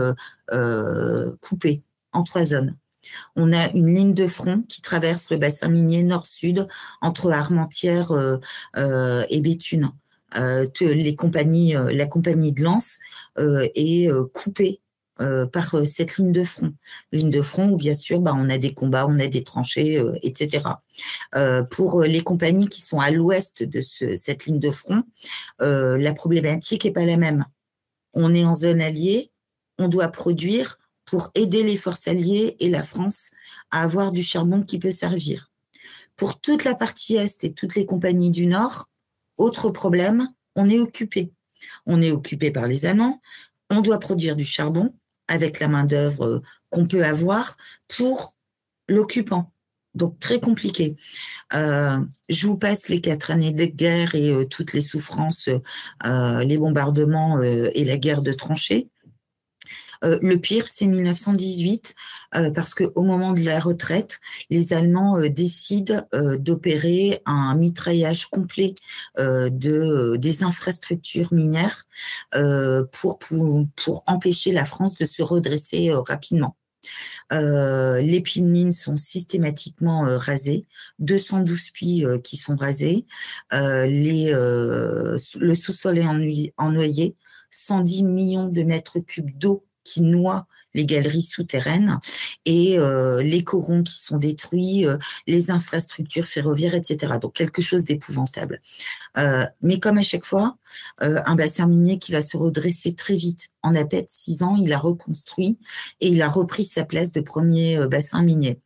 S2: coupé en 3 zones. On a une ligne de front qui traverse le bassin minier nord-sud entre Armentières et Béthune. La compagnie de Lens est coupée par cette ligne de front. Ligne de front où, bien sûr, on a des combats, on a des tranchées, etc. Pour les compagnies qui sont à l'ouest de cette ligne de front, la problématique n'est pas la même. On est en zone alliée, on doit produire pour aider les forces alliées et la France à avoir du charbon qui peut servir. Pour toute la partie Est et toutes les compagnies du Nord, autre problème, on est occupé. On est occupé par les Allemands, on doit produire du charbon avec la main-d'œuvre qu'on peut avoir pour l'occupant. Donc, très compliqué. Je vous passe les 4 années de guerre et toutes les souffrances, les bombardements et la guerre de tranchées. Le pire, c'est 1918, parce qu'au moment de la retraite, les Allemands décident d'opérer un mitraillage complet des infrastructures minières pour empêcher la France de se redresser rapidement. Les puits de mines sont systématiquement rasés, 212 puits qui sont rasés, le sous-sol est ennoyé, 110 millions de mètres cubes d'eau qui noient les galeries souterraines et les corons qui sont détruits, les infrastructures ferroviaires, etc. Donc, quelque chose d'épouvantable. Mais comme à chaque fois, un bassin minier qui va se redresser très vite. En à peine 6 ans, il a reconstruit et il a repris sa place de premier bassin minier.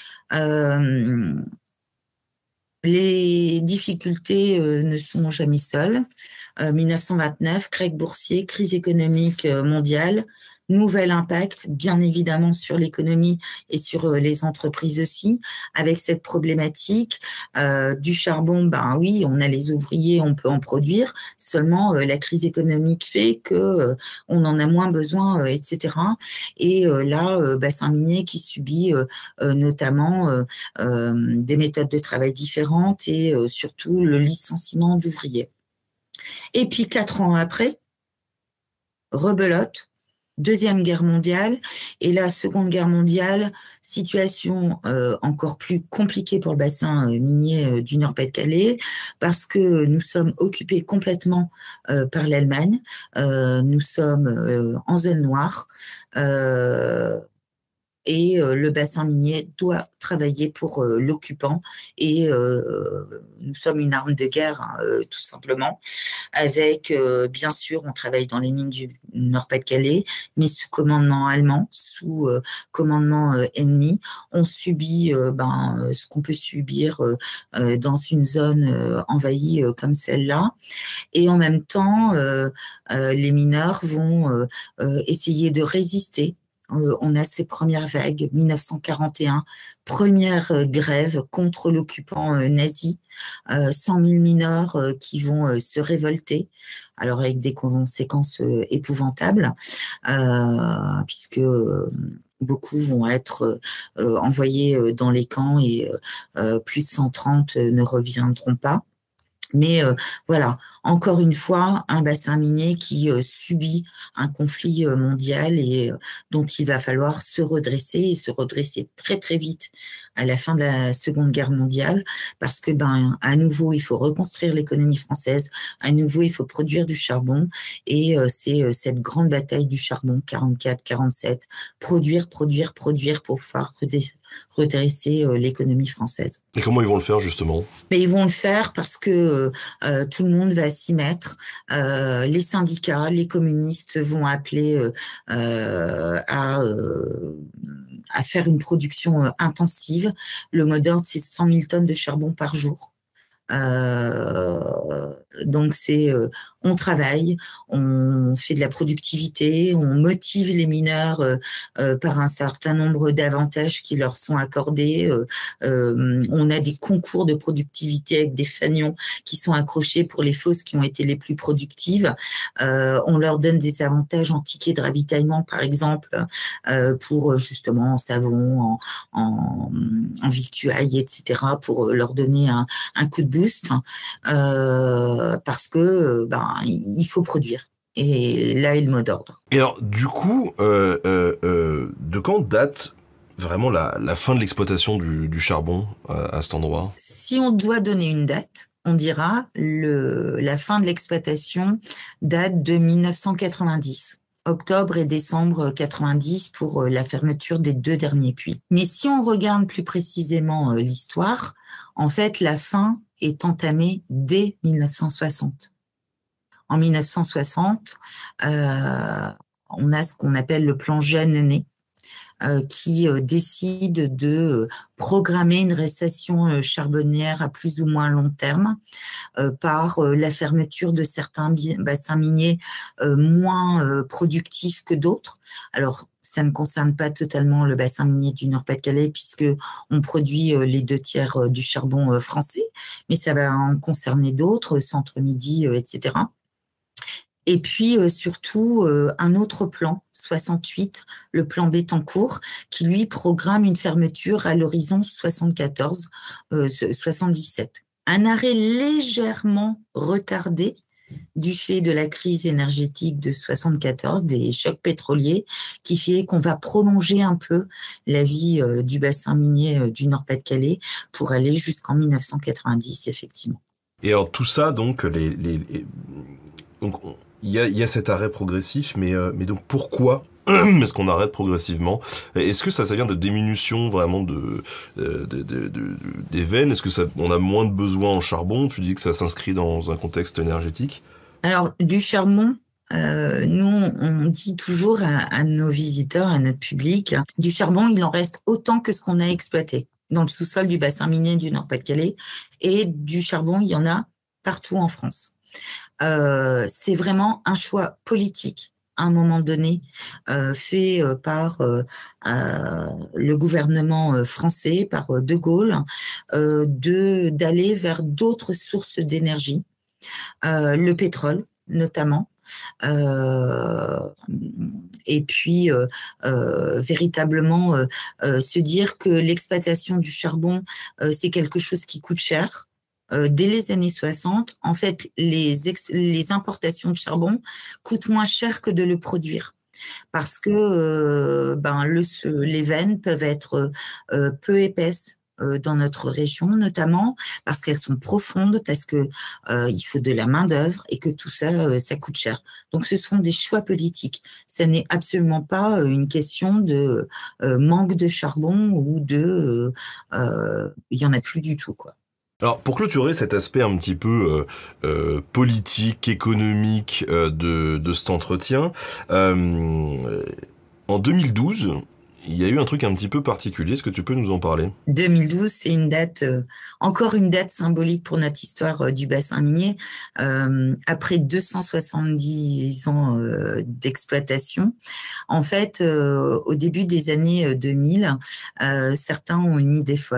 S2: Les difficultés ne sont jamais seules. 1929, crack boursier, crise économique mondiale, nouvel impact, bien évidemment, sur l'économie et sur les entreprises aussi, avec cette problématique du charbon. Oui, on a les ouvriers, on peut en produire, seulement la crise économique fait que on en a moins besoin, etc. Et là, bassin minier qui subit notamment des méthodes de travail différentes et surtout le licenciement d'ouvriers. Et puis 4 ans après, rebelote, Deuxième Guerre mondiale, et la Seconde Guerre mondiale, situation encore plus compliquée pour le bassin minier du Nord-Pas-de-Calais, parce que nous sommes occupés complètement par l'Allemagne, nous sommes en zone noire, et le bassin minier doit travailler pour l'occupant, et nous sommes une arme de guerre, tout simplement, avec, bien sûr, on travaille dans les mines du Nord-Pas-de-Calais, mais sous commandement allemand, sous commandement ennemi. On subit ce qu'on peut subir dans une zone envahie comme celle-là, et en même temps, les mineurs vont essayer de résister. On a ces premières vagues, 1941, première grève contre l'occupant nazi, 100 000 mineurs qui vont se révolter, alors avec des conséquences épouvantables, puisque beaucoup vont être envoyés dans les camps et plus de 130 ne reviendront pas. Mais voilà, encore une fois, un bassin minier qui subit un conflit mondial et dont il va falloir se redresser et se redresser très très vite à la fin de la Seconde Guerre mondiale, parce que à nouveau il faut reconstruire l'économie française, à nouveau il faut produire du charbon et c'est cette grande bataille du charbon 44-47, produire, produire, produire pour pouvoir redresser l'économie française.
S1: Et comment ils vont le faire justement?
S2: Mais ils vont le faire parce que tout le monde va s'y mettre. Les syndicats, les communistes vont appeler à faire une production intensive. Le mot d'ordre, c'est 100 000 tonnes de charbon par jour. Donc on travaille, on fait de la productivité, on motive les mineurs par un certain nombre d'avantages qui leur sont accordés. On a des concours de productivité avec des fanions qui sont accrochés pour les fosses qui ont été les plus productives. On leur donne des avantages en tickets de ravitaillement, par exemple, pour justement en savon, en victuailles, etc., pour leur donner un coup de boost, parce que il faut produire. Et là est le mot d'ordre.
S1: Et alors, du coup, de quand date vraiment la fin de l'exploitation du charbon à cet endroit?
S2: Si on doit donner une date, on dira la fin de l'exploitation date de 1990. Octobre et décembre 90 pour la fermeture des 2 derniers puits. Mais si on regarde plus précisément l'histoire, en fait, la fin est entamée dès 1960. En 1960, on a ce qu'on appelle le plan Jeanneney, qui décide de programmer une récession charbonnière à plus ou moins long terme par la fermeture de certains bassins miniers moins productifs que d'autres. Alors, ça ne concerne pas totalement le bassin minier du Nord-Pas-de-Calais puisque on produit les 2/3 du charbon français, mais ça va en concerner d'autres, Centre-Midi, etc. Et puis surtout un autre plan, 68, le plan Bettencourt, qui lui programme une fermeture à l'horizon 77. Un arrêt légèrement retardé du fait de la crise énergétique de 74, des chocs pétroliers, qui fait qu'on va prolonger un peu la vie du bassin minier du Nord-Pas-de-Calais pour aller jusqu'en 1990, effectivement.
S1: Et alors tout ça, donc, donc il y a cet arrêt progressif, mais donc pourquoi est-ce qu'on arrête progressivement? Est-ce que ça vient de diminution vraiment des veines? Est-ce que on a moins de besoin en charbon? Tu dis que ça s'inscrit dans un contexte énergétique?
S2: Alors, du charbon, nous, on dit toujours à nos visiteurs, à notre public, du charbon, il en reste autant que ce qu'on a exploité dans le sous-sol du bassin minier du Nord-Pas-de-Calais. Et du charbon, il y en a partout en France. C'est vraiment un choix politique à un moment donné fait par le gouvernement français, par De Gaulle, d'aller vers d'autres sources d'énergie, le pétrole notamment. Et puis véritablement se dire que l'exploitation du charbon, c'est quelque chose qui coûte cher. Dès les années 60, en fait, les importations de charbon coûtent moins cher que de le produire. Parce que les veines peuvent être peu épaisses dans notre région, notamment parce qu'elles sont profondes, parce que il faut de la main-d'œuvre et que tout ça, ça coûte cher. Donc, ce sont des choix politiques. Ce n'est absolument pas une question de manque de charbon ou il y en a plus du tout, quoi.
S1: Alors, pour clôturer cet aspect un petit peu politique, économique de cet entretien, en 2012, il y a eu un truc un petit peu particulier. Est-ce que tu peux nous en parler?
S2: 2012, c'est une date, encore une date symbolique pour notre histoire du bassin minier. Après 270 ans d'exploitation, en fait, au début des années 2000, certains ont une idée folle.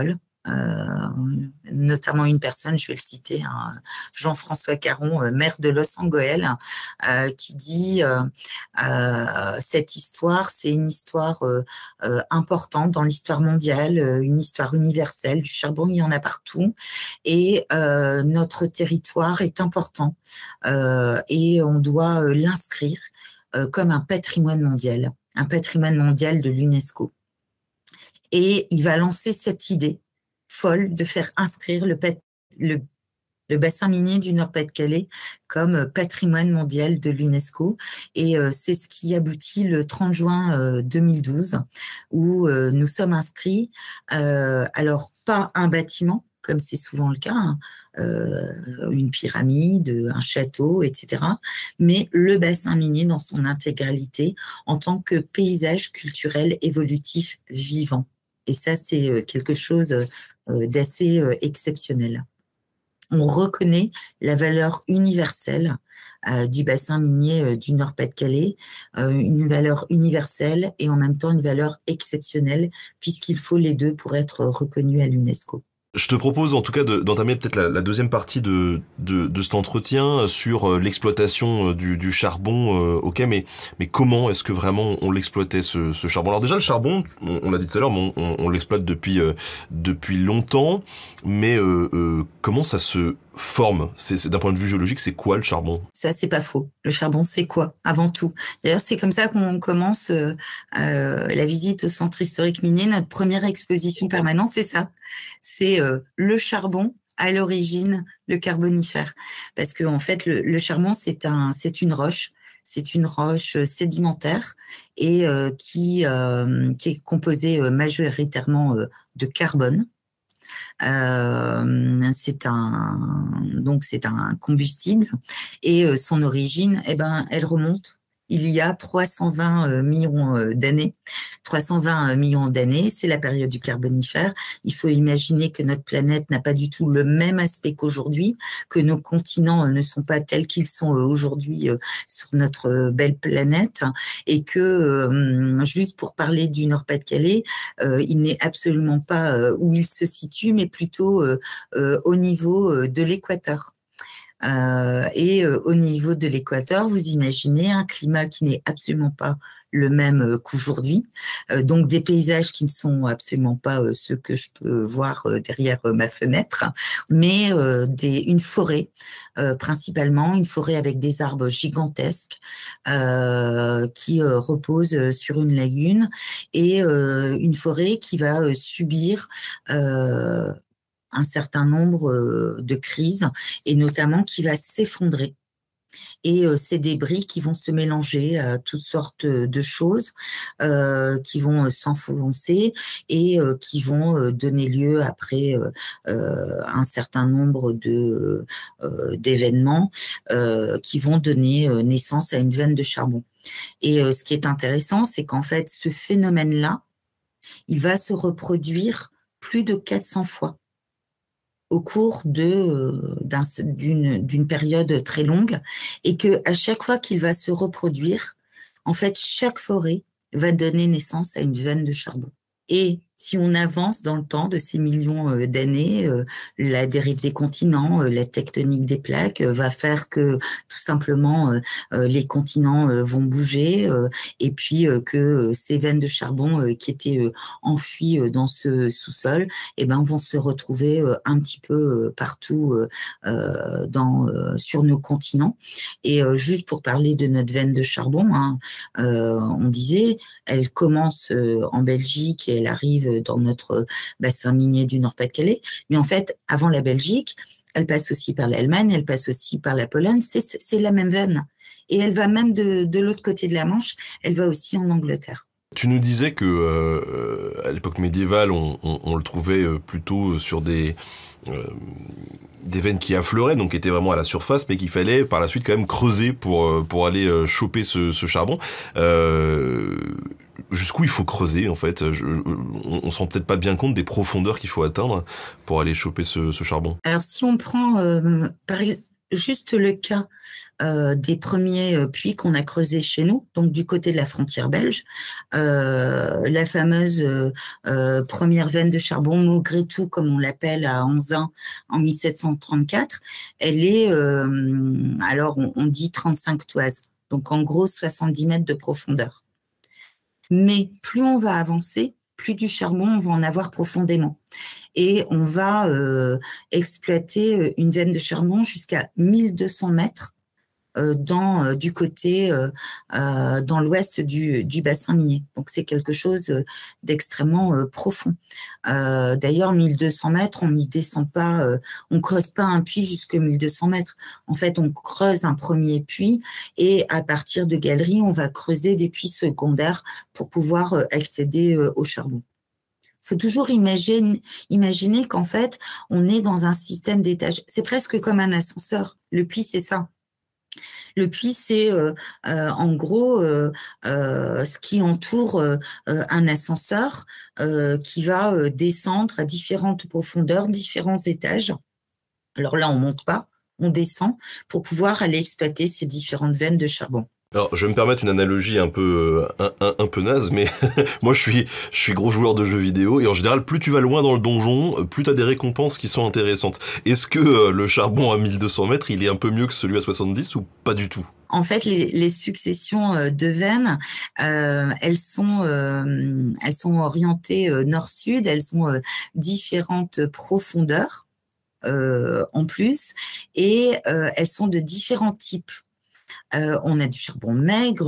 S2: notamment une personne, je vais le citer, hein, Jean-François Caron, maire de Los-Angeles, qui dit cette histoire, c'est une histoire importante dans l'histoire mondiale, une histoire universelle. Du charbon, il y en a partout, et notre territoire est important et on doit l'inscrire comme un patrimoine mondial de l'UNESCO. Et il va lancer cette idée folle de faire inscrire le bassin minier du Nord-Pas-de-Calais comme patrimoine mondial de l'UNESCO. Et c'est ce qui aboutit le 30 juin 2012, où nous sommes inscrits, alors pas un bâtiment, comme c'est souvent le cas, hein, une pyramide, un château, etc., mais le bassin minier dans son intégralité en tant que paysage culturel évolutif vivant. Et ça, c'est quelque chose d'assez exceptionnel. On reconnaît la valeur universelle du bassin minier du Nord-Pas-de-Calais, une valeur universelle et en même temps une valeur exceptionnelle, puisqu'il faut les deux pour être reconnus à l'UNESCO.
S1: Je te propose en tout cas d'entamer peut-être la deuxième partie de cet entretien sur l'exploitation du charbon. Ok, mais comment est-ce que vraiment on l'exploitait ce charbon? Alors déjà le charbon, on l'a dit tout à l'heure, on l'exploite depuis longtemps, mais comment ça se forme? C'est d'un point de vue géologique, c'est quoi le charbon?
S2: Ça, c'est pas faux. Le charbon, c'est quoi? Avant tout. D'ailleurs, c'est comme ça qu'on commence la visite au centre historique minier. Notre première exposition permanente, c'est ça. C'est le charbon, à l'origine, le Carbonifère. Parce que en fait, le charbon, c'est une roche. C'est une roche sédimentaire et qui est composée majoritairement de carbone. C'est un combustible et son origine, elle remonte il y a 320 millions d'années. 320 millions d'années, c'est la période du Carbonifère. Il faut imaginer que notre planète n'a pas du tout le même aspect qu'aujourd'hui, que nos continents ne sont pas tels qu'ils sont aujourd'hui sur notre belle planète, et que, juste pour parler du Nord-Pas-de-Calais, il n'est absolument pas où il se situe, mais plutôt au niveau de l'équateur. Et au niveau de l'équateur, vous imaginez un climat qui n'est absolument pas le même qu'aujourd'hui, donc des paysages qui ne sont absolument pas ceux que je peux voir derrière ma fenêtre, mais une forêt, principalement une forêt avec des arbres gigantesques qui reposent sur une lagune, et une forêt qui va subir un certain nombre de crises, et notamment qui va s'effondrer. Et ces débris qui vont se mélanger à toutes sortes de choses, qui vont s'enfoncer et qui vont donner lieu après un certain nombre d'événements qui vont donner naissance à une veine de charbon. Et ce qui est intéressant, c'est qu'en fait, ce phénomène-là, il va se reproduire plus de 400 fois au cours d'une période très longue, et que à chaque fois qu'il va se reproduire, en fait, chaque forêt va donner naissance à une veine de charbon. Et si on avance dans le temps de ces millions d'années, la dérive des continents, la tectonique des plaques va faire que tout simplement les continents vont bouger, et puis que ces veines de charbon qui étaient enfuies dans ce sous-sol, vont se retrouver un petit peu partout sur nos continents. Et juste pour parler de notre veine de charbon, hein, on disait, elle commence en Belgique et elle arrive dans notre bassin minier du Nord-Pas-de-Calais. Mais en fait, avant la Belgique, elle passe aussi par l'Allemagne, elle passe aussi par la Pologne. C'est la même veine. Et elle va même de l'autre côté de la Manche, elle va aussi en Angleterre.
S1: Tu nous disais que à l'époque médiévale, on le trouvait plutôt sur des veines qui affleuraient, donc qui étaient vraiment à la surface, mais qu'il fallait par la suite quand même creuser pour aller choper ce charbon. Jusqu'où il faut creuser, en fait? On se rend peut-être pas bien compte des profondeurs qu'il faut atteindre pour aller choper ce charbon.
S2: Alors, si on prend juste le cas des premiers puits qu'on a creusés chez nous, donc du côté de la frontière belge. La fameuse première veine de charbon Maugrétou, comme on l'appelle à Anzin en 1734, elle est, alors on dit 35 toises, donc en gros 70 mètres de profondeur. Mais plus on va avancer, plus du charbon on va en avoir profondément. Et on va exploiter une veine de charbon jusqu'à 1200 mètres du côté, dans l'ouest du bassin minier. Donc, c'est quelque chose d'extrêmement profond. D'ailleurs, 1200 mètres, on n'y descend pas, on creuse pas un puits jusqu'à 1200 mètres. En fait, on creuse un premier puits et à partir de galeries, on va creuser des puits secondaires pour pouvoir accéder au charbon. Il faut toujours imaginer qu'en fait, on est dans un système d'étage. C'est presque comme un ascenseur. Le puits, c'est ça. Le puits, c'est en gros ce qui entoure un ascenseur qui va descendre à différentes profondeurs, différents étages. Alors là, on monte pas, on descend pour pouvoir aller exploiter ces différentes veines de charbon.
S1: Alors, je vais me permettre une analogie un peu naze, mais moi je suis gros joueur de jeux vidéo et en général, plus tu vas loin dans le donjon, plus tu as des récompenses qui sont intéressantes. Est-ce que le charbon à 1200 mètres, il est un peu mieux que celui à 70 ou pas du tout?
S2: En fait, les successions de veines, elles sont orientées nord-sud, elles sont différentes profondeurs en plus, et elles sont de différents types. On a du charbon maigre,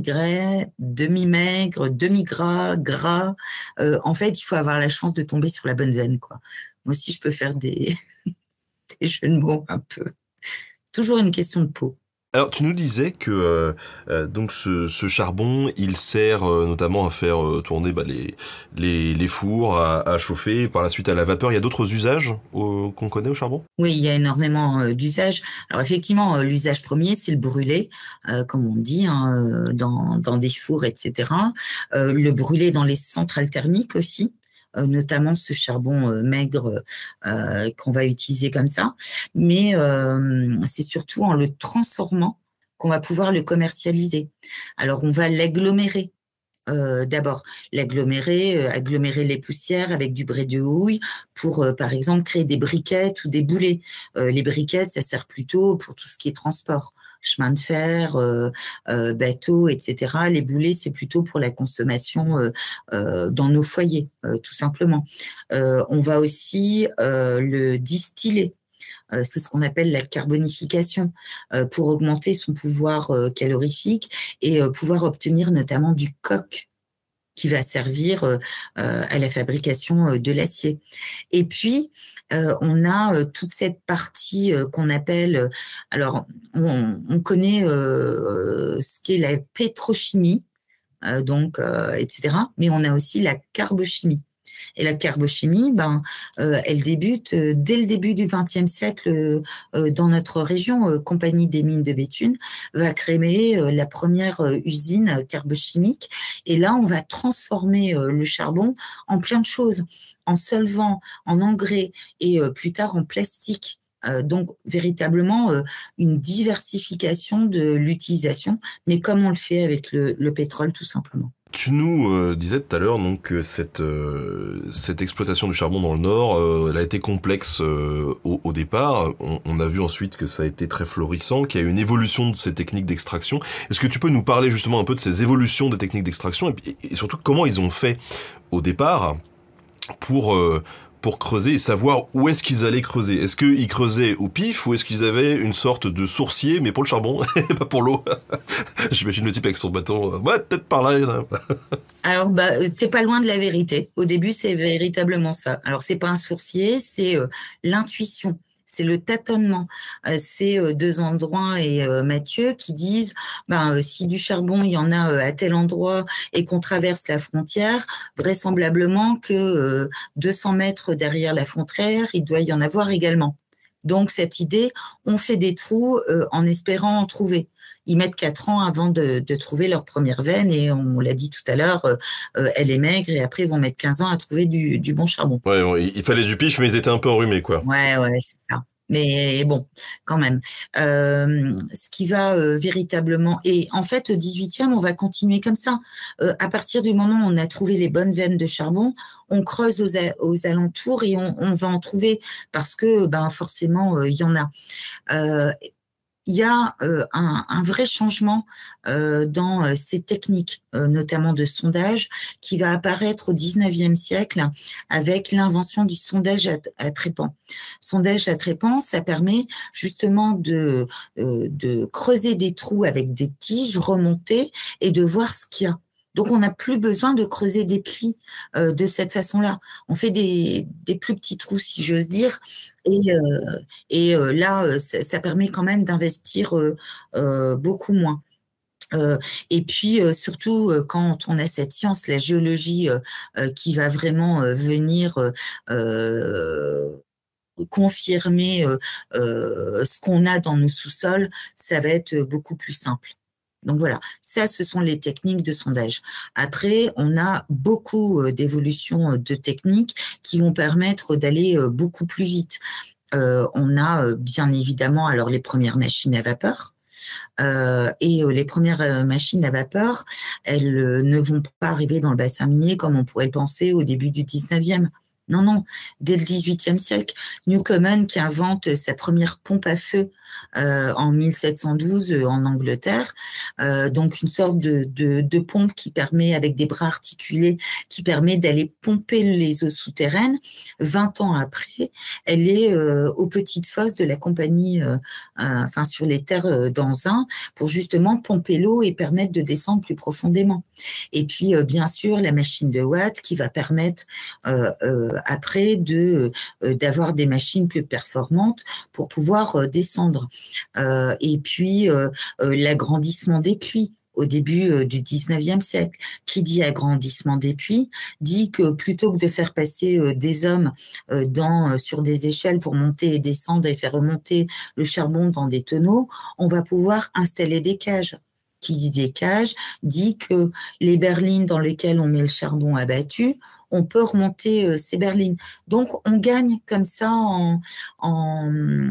S2: demi-maigre, demi-gras, gras. En fait, il faut avoir la chance de tomber sur la bonne veine, quoi. Moi aussi, je peux faire des jeux de mots un peu. Toujours une question de peau.
S1: Alors, tu nous disais que donc ce charbon, il sert notamment à faire tourner les fours, à chauffer, par la suite à la vapeur. Il y a d'autres usages qu'on connaît au charbon?
S2: Oui, il y a énormément d'usages. Alors effectivement, l'usage premier, c'est le brûler, comme on dit, hein, dans des fours, etc. Le brûler dans les centrales thermiques aussi. Notamment ce charbon maigre qu'on va utiliser comme ça. Mais c'est surtout en le transformant qu'on va pouvoir le commercialiser. Alors, on va l'agglomérer. D'abord, agglomérer les poussières avec du brai de houille pour, par exemple, créer des briquettes ou des boulets. Les briquettes, ça sert plutôt pour tout ce qui est transport. Chemin de fer, bateau, etc. Les boulets, c'est plutôt pour la consommation dans nos foyers, tout simplement. On va aussi le distiller. C'est ce qu'on appelle la carbonification pour augmenter son pouvoir calorifique et pouvoir obtenir notamment du coke qui va servir à la fabrication de l'acier. Et puis, on a toute cette partie qu'on appelle, alors on connaît ce qu'est la pétrochimie, etc. Mais on a aussi la carbochimie. Et la carbochimie, elle débute dès le début du XXe siècle dans notre région. Compagnie des mines de béthune va créer la première usine carbochimique. Et là, on va transformer le charbon en plein de choses, en solvant, en engrais et plus tard en plastique. Donc, véritablement, une diversification de l'utilisation, mais comme on le fait avec le pétrole, tout simplement.
S1: Tu nous disais tout à l'heure donc que cette exploitation du charbon dans le Nord, elle a été complexe au départ. On a vu ensuite que ça a été très florissant, qu'il y a eu une évolution de ces techniques d'extraction. Est-ce que tu peux nous parler justement un peu de ces évolutions des techniques d'extraction et surtout comment ils ont fait au départ pour creuser et savoir où est-ce qu'ils allaient creuser? Est-ce qu'ils creusaient au pif ou est-ce qu'ils avaient une sorte de sourcier, mais pour le charbon, et pas pour l'eau? J'imagine le type avec son bâton. Ouais, peut-être par là.
S2: Alors, t'es pas loin de la vérité. Au début, c'est véritablement ça. Alors, c'est pas un sourcier, c'est l'intuition. C'est le tâtonnement. C'est deux endroits et Mathieu qui disent si du charbon il y en a à tel endroit et qu'on traverse la frontière, vraisemblablement que 200 mètres derrière la frontière, il doit y en avoir également. Donc cette idée, on fait des trous en espérant en trouver. Ils mettent 4 ans avant de trouver leur première veine et on l'a dit tout à l'heure, elle est maigre et après ils vont mettre 15 ans à trouver du bon charbon.
S1: Ouais, il fallait du pif mais ils étaient un peu enrhumés quoi.
S2: Ouais, c'est ça. Mais bon, quand même. Ce qui va véritablement... Et en fait, au 18e, on va continuer comme ça. À partir du moment où on a trouvé les bonnes veines de charbon, on creuse aux alentours et on va en trouver parce que ben, forcément, il y en a. Euh, il y a un vrai changement dans ces techniques, notamment de sondage, qui va apparaître au 19e siècle avec l'invention du sondage à trépan. Sondage à trépan, ça permet justement de creuser des trous avec des tiges, remonter et de voir ce qu'il y a. Donc, on n'a plus besoin de creuser des plis de cette façon-là. On fait des plus petits trous, si j'ose dire, et là, ça permet quand même d'investir beaucoup moins. Et puis, surtout, quand on a cette science, la géologie, qui va vraiment venir confirmer ce qu'on a dans nos sous-sols, ça va être beaucoup plus simple. Donc voilà, ça, ce sont les techniques de sondage. Après, on a beaucoup d'évolutions de techniques qui vont permettre d'aller beaucoup plus vite. On a bien évidemment alors les premières machines à vapeur. Et les premières machines à vapeur, elles ne vont pas arriver dans le bassin minier comme on pourrait le penser au début du 19e. Non, non, dès le 18e siècle, Newcomen qui invente sa première pompe à feu en 1712 en Angleterre, donc une sorte de pompe qui permet, avec des bras articulés, qui permet d'aller pomper les eaux souterraines. 20 ans après, elle est aux petites fosses de la compagnie, enfin sur les terres d'Anzin, pour justement pomper l'eau et permettre de descendre plus profondément. Et puis, bien sûr, la machine de Watt qui va permettre après d'avoir des machines plus performantes pour pouvoir descendre. Et puis, l'agrandissement des puits au début du 19e siècle. Qui dit agrandissement des puits dit que plutôt que de faire passer des hommes sur des échelles pour monter et descendre et faire remonter le charbon dans des tonneaux, on va pouvoir installer des cages. Qui dit des cages dit que les berlines dans lesquelles on met le charbon abattu, on peut remonter ces berlines. Donc, on gagne comme ça en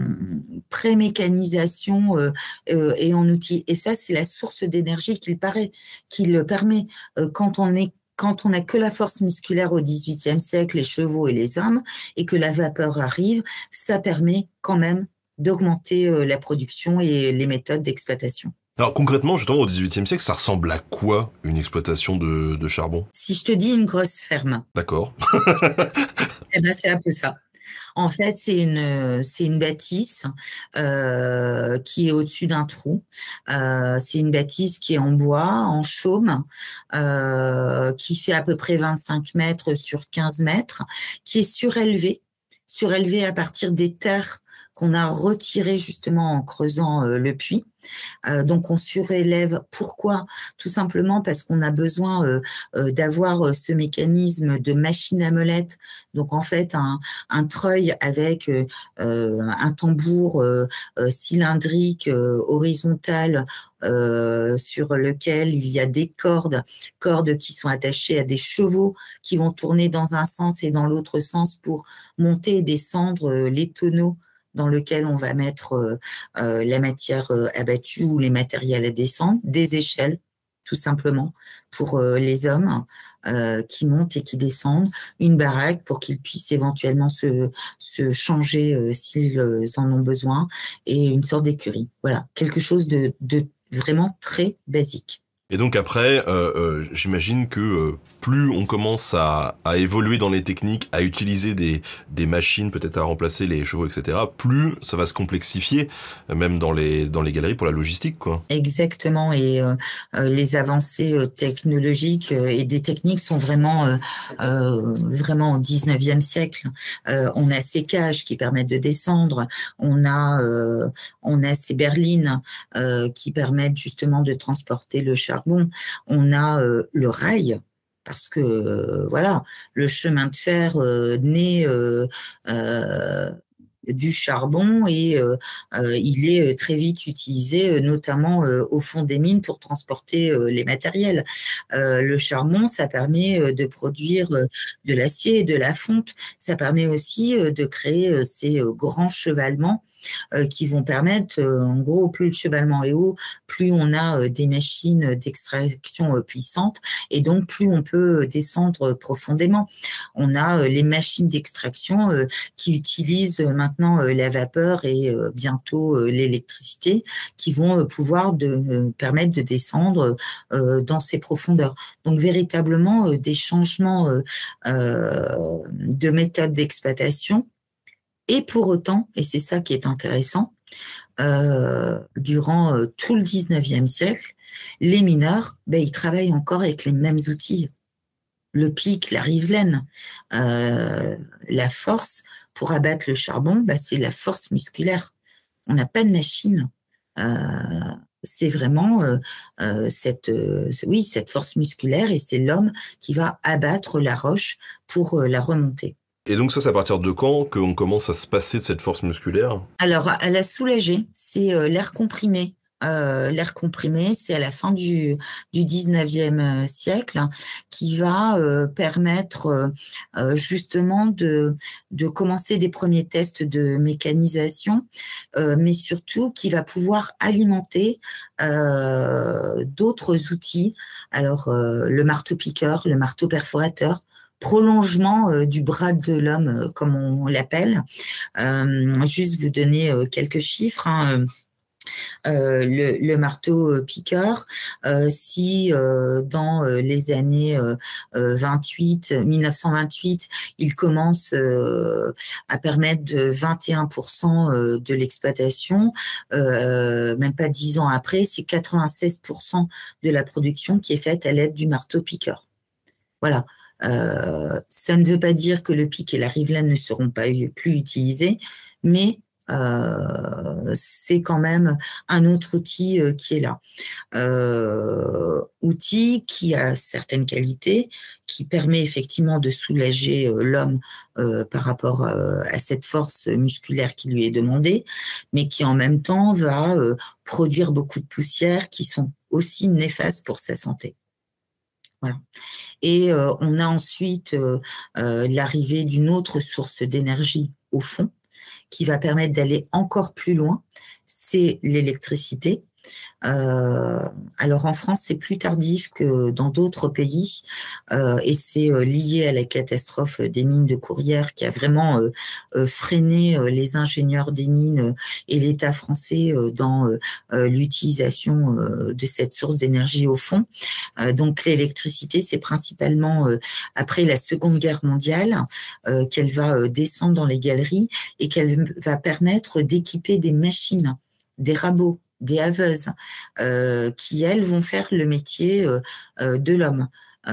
S2: pré-mécanisation et en outils. Et ça, c'est la source d'énergie qui le permet. Quand on n'a que la force musculaire au XVIIIe siècle, les chevaux et les hommes, et que la vapeur arrive, ça permet quand même d'augmenter la production et les méthodes d'exploitation.
S1: Alors concrètement, justement, au XVIIIe siècle, ça ressemble à quoi une exploitation de charbon?
S2: Si je te dis une grosse ferme,
S1: D'accord.
S2: eh ben c'est un peu ça. En fait, c'est une bâtisse qui est au-dessus d'un trou. C'est une bâtisse qui est en bois, en chaume, qui fait à peu près 25 mètres sur 15 mètres, qui est surélevée à partir des terres qu'on a retirées justement en creusant le puits. Donc, on surélève. Pourquoi? Tout simplement parce qu'on a besoin d'avoir ce mécanisme de machine à molette. Donc, en fait, un treuil avec un tambour cylindrique horizontal sur lequel il y a des cordes qui sont attachées à des chevaux qui vont tourner dans un sens et dans l'autre sens pour monter et descendre les tonneaux dans lequel on va mettre la matière abattue ou les matériels à descendre, des échelles, tout simplement, pour les hommes qui montent et qui descendent, une baraque pour qu'ils puissent éventuellement se changer s'ils en ont besoin, et une sorte d'écurie. Voilà, quelque chose de vraiment très basique.
S1: Et donc après, j'imagine que plus on commence à évoluer dans les techniques, à utiliser des machines peut-être à remplacer les chevaux, etc., plus ça va se complexifier, même dans les galeries pour la logistique, quoi.
S2: Exactement, et les avancées technologiques et des techniques sont vraiment vraiment au 19e siècle. On a ces cages qui permettent de descendre, on a ces berlines qui permettent justement de transporter le charbon, on a le rail. Parce que voilà, le chemin de fer naît du charbon et il est très vite utilisé, notamment au fond des mines pour transporter les matériels. Le charbon, ça permet de produire de l'acier et de la fonte. Ça permet aussi de créer ces grands chevalements qui vont permettre, en gros, plus le chevalement est haut, plus on a des machines d'extraction puissantes et donc plus on peut descendre profondément. On a les machines d'extraction qui utilisent maintenant la vapeur et bientôt l'électricité qui vont pouvoir permettre de descendre dans ces profondeurs. Donc véritablement des changements de méthode d'exploitation. Et pour autant, et c'est ça qui est intéressant, durant tout le 19e siècle, les mineurs, ils travaillent encore avec les mêmes outils. Le pic, la rivelaine, la force pour abattre le charbon, c'est la force musculaire. On n'a pas de machine. C'est vraiment cette force musculaire et c'est l'homme qui va abattre la roche pour la remonter.
S1: Et donc ça, c'est à partir de quand qu'on commence à se passer de cette force musculaire?
S2: Alors, à la soulager, c'est l'air comprimé. L'air comprimé, c'est à la fin du 19e siècle qui va permettre justement de commencer des premiers tests de mécanisation, mais surtout qui va pouvoir alimenter d'autres outils. Alors, le marteau-piqueur, le marteau-perforateur, prolongement du bras de l'homme, comme on l'appelle. Juste vous donner quelques chiffres. Le marteau piqueur, si dans les années 1928, il commence à permettre de 21% de l'exploitation, même pas 10 ans après, c'est 96% de la production qui est faite à l'aide du marteau piqueur. Voilà. Ça ne veut pas dire que le pic et la rivelaine ne seront pas plus utilisés, mais c'est quand même un autre outil qui est là. Outil qui a certaines qualités, qui permet effectivement de soulager l'homme par rapport à cette force musculaire qui lui est demandée, mais qui en même temps va produire beaucoup de poussières qui sont aussi néfastes pour sa santé. Voilà. Et on a ensuite l'arrivée d'une autre source d'énergie au fond qui va permettre d'aller encore plus loin, c'est l'électricité. Alors en France, c'est plus tardif que dans d'autres pays et c'est lié à la catastrophe des mines de Courrières qui a vraiment freiné les ingénieurs des mines et l'État français dans l'utilisation de cette source d'énergie au fond. Donc l'électricité, c'est principalement après la Seconde Guerre mondiale qu'elle va descendre dans les galeries et qu'elle va permettre d'équiper des machines, des rabots, des haveuses qui, elles, vont faire le métier de l'homme.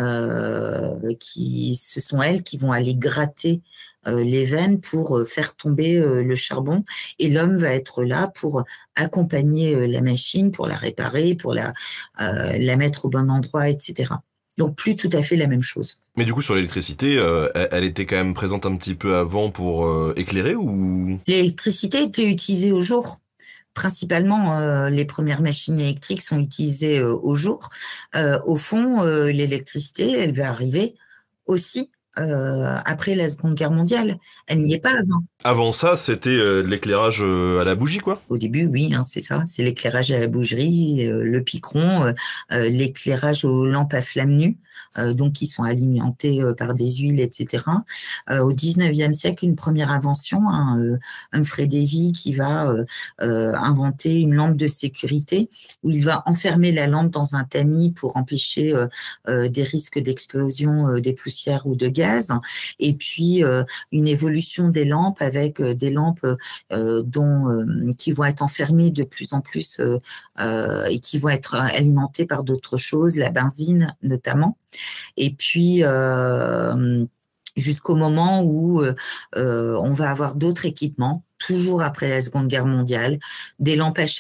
S2: Ce sont elles qui vont aller gratter les veines pour faire tomber le charbon et l'homme va être là pour accompagner la machine, pour la réparer, pour la mettre au bon endroit, etc. Donc plus tout à fait la même chose.
S1: Mais du coup, sur l'électricité, elle était quand même présente un petit peu avant pour éclairer ou...
S2: L'électricité était utilisée au jour. Principalement, les premières machines électriques sont utilisées au jour. Au fond, l'électricité, elle va arriver aussi après la Seconde Guerre mondiale. Elle n'y est pas avant.
S1: Avant ça, c'était de l'éclairage à la bougie, quoi?
S2: Au début, oui, c'est ça. C'est l'éclairage à la bougerie, le piqueron, l'éclairage aux lampes à flamme nue, donc qui sont alimentées par des huiles, etc. Au 19e siècle, une première invention, Humphrey Davy qui va inventer une lampe de sécurité où il va enfermer la lampe dans un tamis pour empêcher des risques d'explosion des poussières ou de gaz. Et puis, une évolution des lampes avec des lampes qui vont être enfermées de plus en plus et qui vont être alimentées par d'autres choses, la benzine notamment. Et puis, jusqu'au moment où on va avoir d'autres équipements, toujours après la Seconde Guerre mondiale, des lampes à chapeau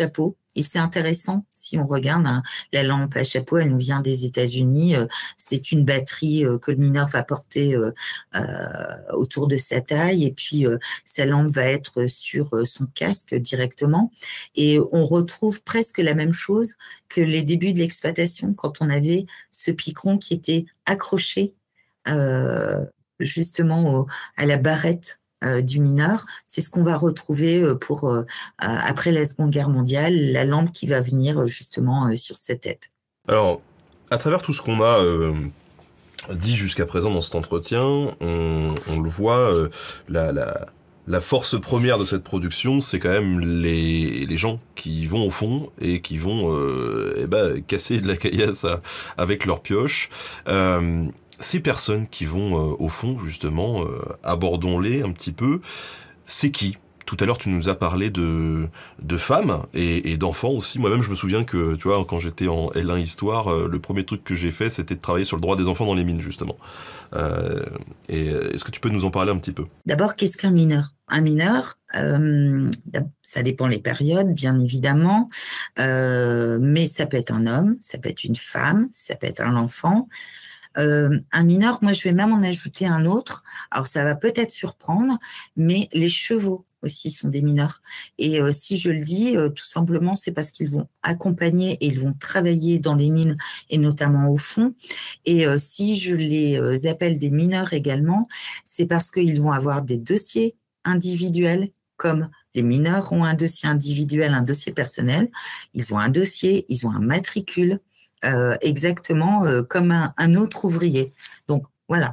S2: Et c'est intéressant, si on regarde, hein, la lampe à chapeau, elle nous vient des États-Unis. C'est une batterie que le mineur va porter autour de sa taille, et puis sa lampe va être sur son casque directement. Et on retrouve presque la même chose que les débuts de l'exploitation, quand on avait ce piqueron qui était accroché euh, justement à la barrette du mineur. C'est ce qu'on va retrouver après la Seconde Guerre mondiale, la lampe qui va venir justement sur sa tête.
S1: Alors, à travers tout ce qu'on a dit jusqu'à présent dans cet entretien, on le voit, la force première de cette production, c'est quand même les gens qui vont au fond et qui vont casser de la caillasse avec leur pioche. Ces personnes qui vont au fond, justement, abordons-les un petit peu. C'est qui ? Tout à l'heure, tu nous as parlé de femmes et d'enfants aussi. Moi-même, je me souviens que, tu vois, quand j'étais en L1 Histoire, le premier truc que j'ai fait, c'était de travailler sur le droit des enfants dans les mines, justement. Est-ce que tu peux nous en parler un petit peu ?
S2: D'abord, qu'est-ce qu'un mineur ? Un mineur, ça dépend les périodes, bien évidemment, mais ça peut être un homme, ça peut être une femme, ça peut être un enfant. Un mineur, moi je vais même en ajouter un autre. Alors ça va peut-être surprendre, mais les chevaux aussi sont des mineurs. Et si je le dis, tout simplement, c'est parce qu'ils vont accompagner et ils vont travailler dans les mines et notamment au fond. Et si je les appelle des mineurs également, c'est parce qu'ils vont avoir des dossiers individuels, comme les mineurs ont un dossier individuel, un dossier personnel. Ils ont un dossier, ils ont un matricule. Exactement comme un autre ouvrier. Donc voilà,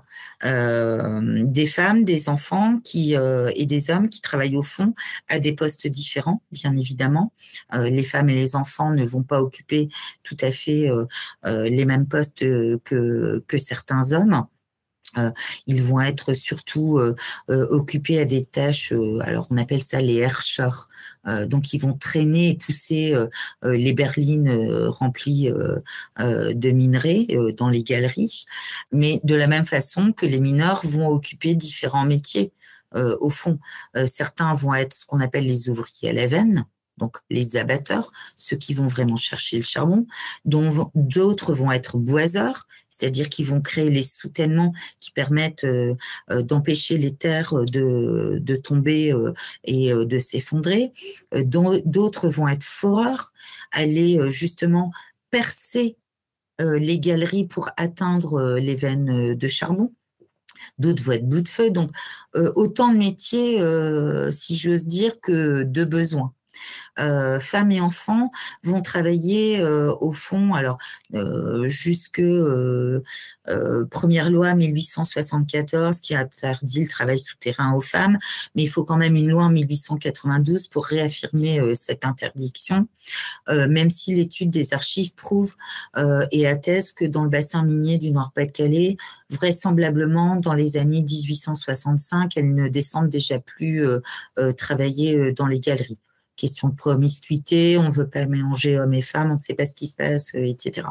S2: des femmes, des enfants et des hommes qui travaillent au fond à des postes différents, bien évidemment. Les femmes et les enfants ne vont pas occuper tout à fait les mêmes postes que certains hommes. Ils vont être surtout occupés à des tâches, alors on appelle ça les herscheurs. Donc ils vont traîner et pousser les berlines remplies de minerais dans les galeries, mais de la même façon que les mineurs vont occuper différents métiers. Au fond, certains vont être ce qu'on appelle les ouvriers à la veine, donc les abatteurs, ceux qui vont vraiment chercher le charbon, dont d'autres vont être boiseurs, c'est-à-dire qu'ils vont créer les soutènements qui permettent d'empêcher les terres de tomber et de s'effondrer. D'autres vont être foreurs, aller justement percer les galeries pour atteindre les veines de charbon. D'autres vont être bout de feu. Donc, autant de métiers, si j'ose dire, que de besoins. Femmes et enfants vont travailler au fond, alors jusque première loi 1874 qui interdit le travail souterrain aux femmes, mais il faut quand même une loi en 1892 pour réaffirmer cette interdiction, même si l'étude des archives prouve et atteste que dans le bassin minier du Nord-Pas-de-Calais, vraisemblablement dans les années 1865, elles ne descendent déjà plus travailler dans les galeries. Question de promiscuité, on ne veut pas mélanger hommes et femmes, on ne sait pas ce qui se passe, etc.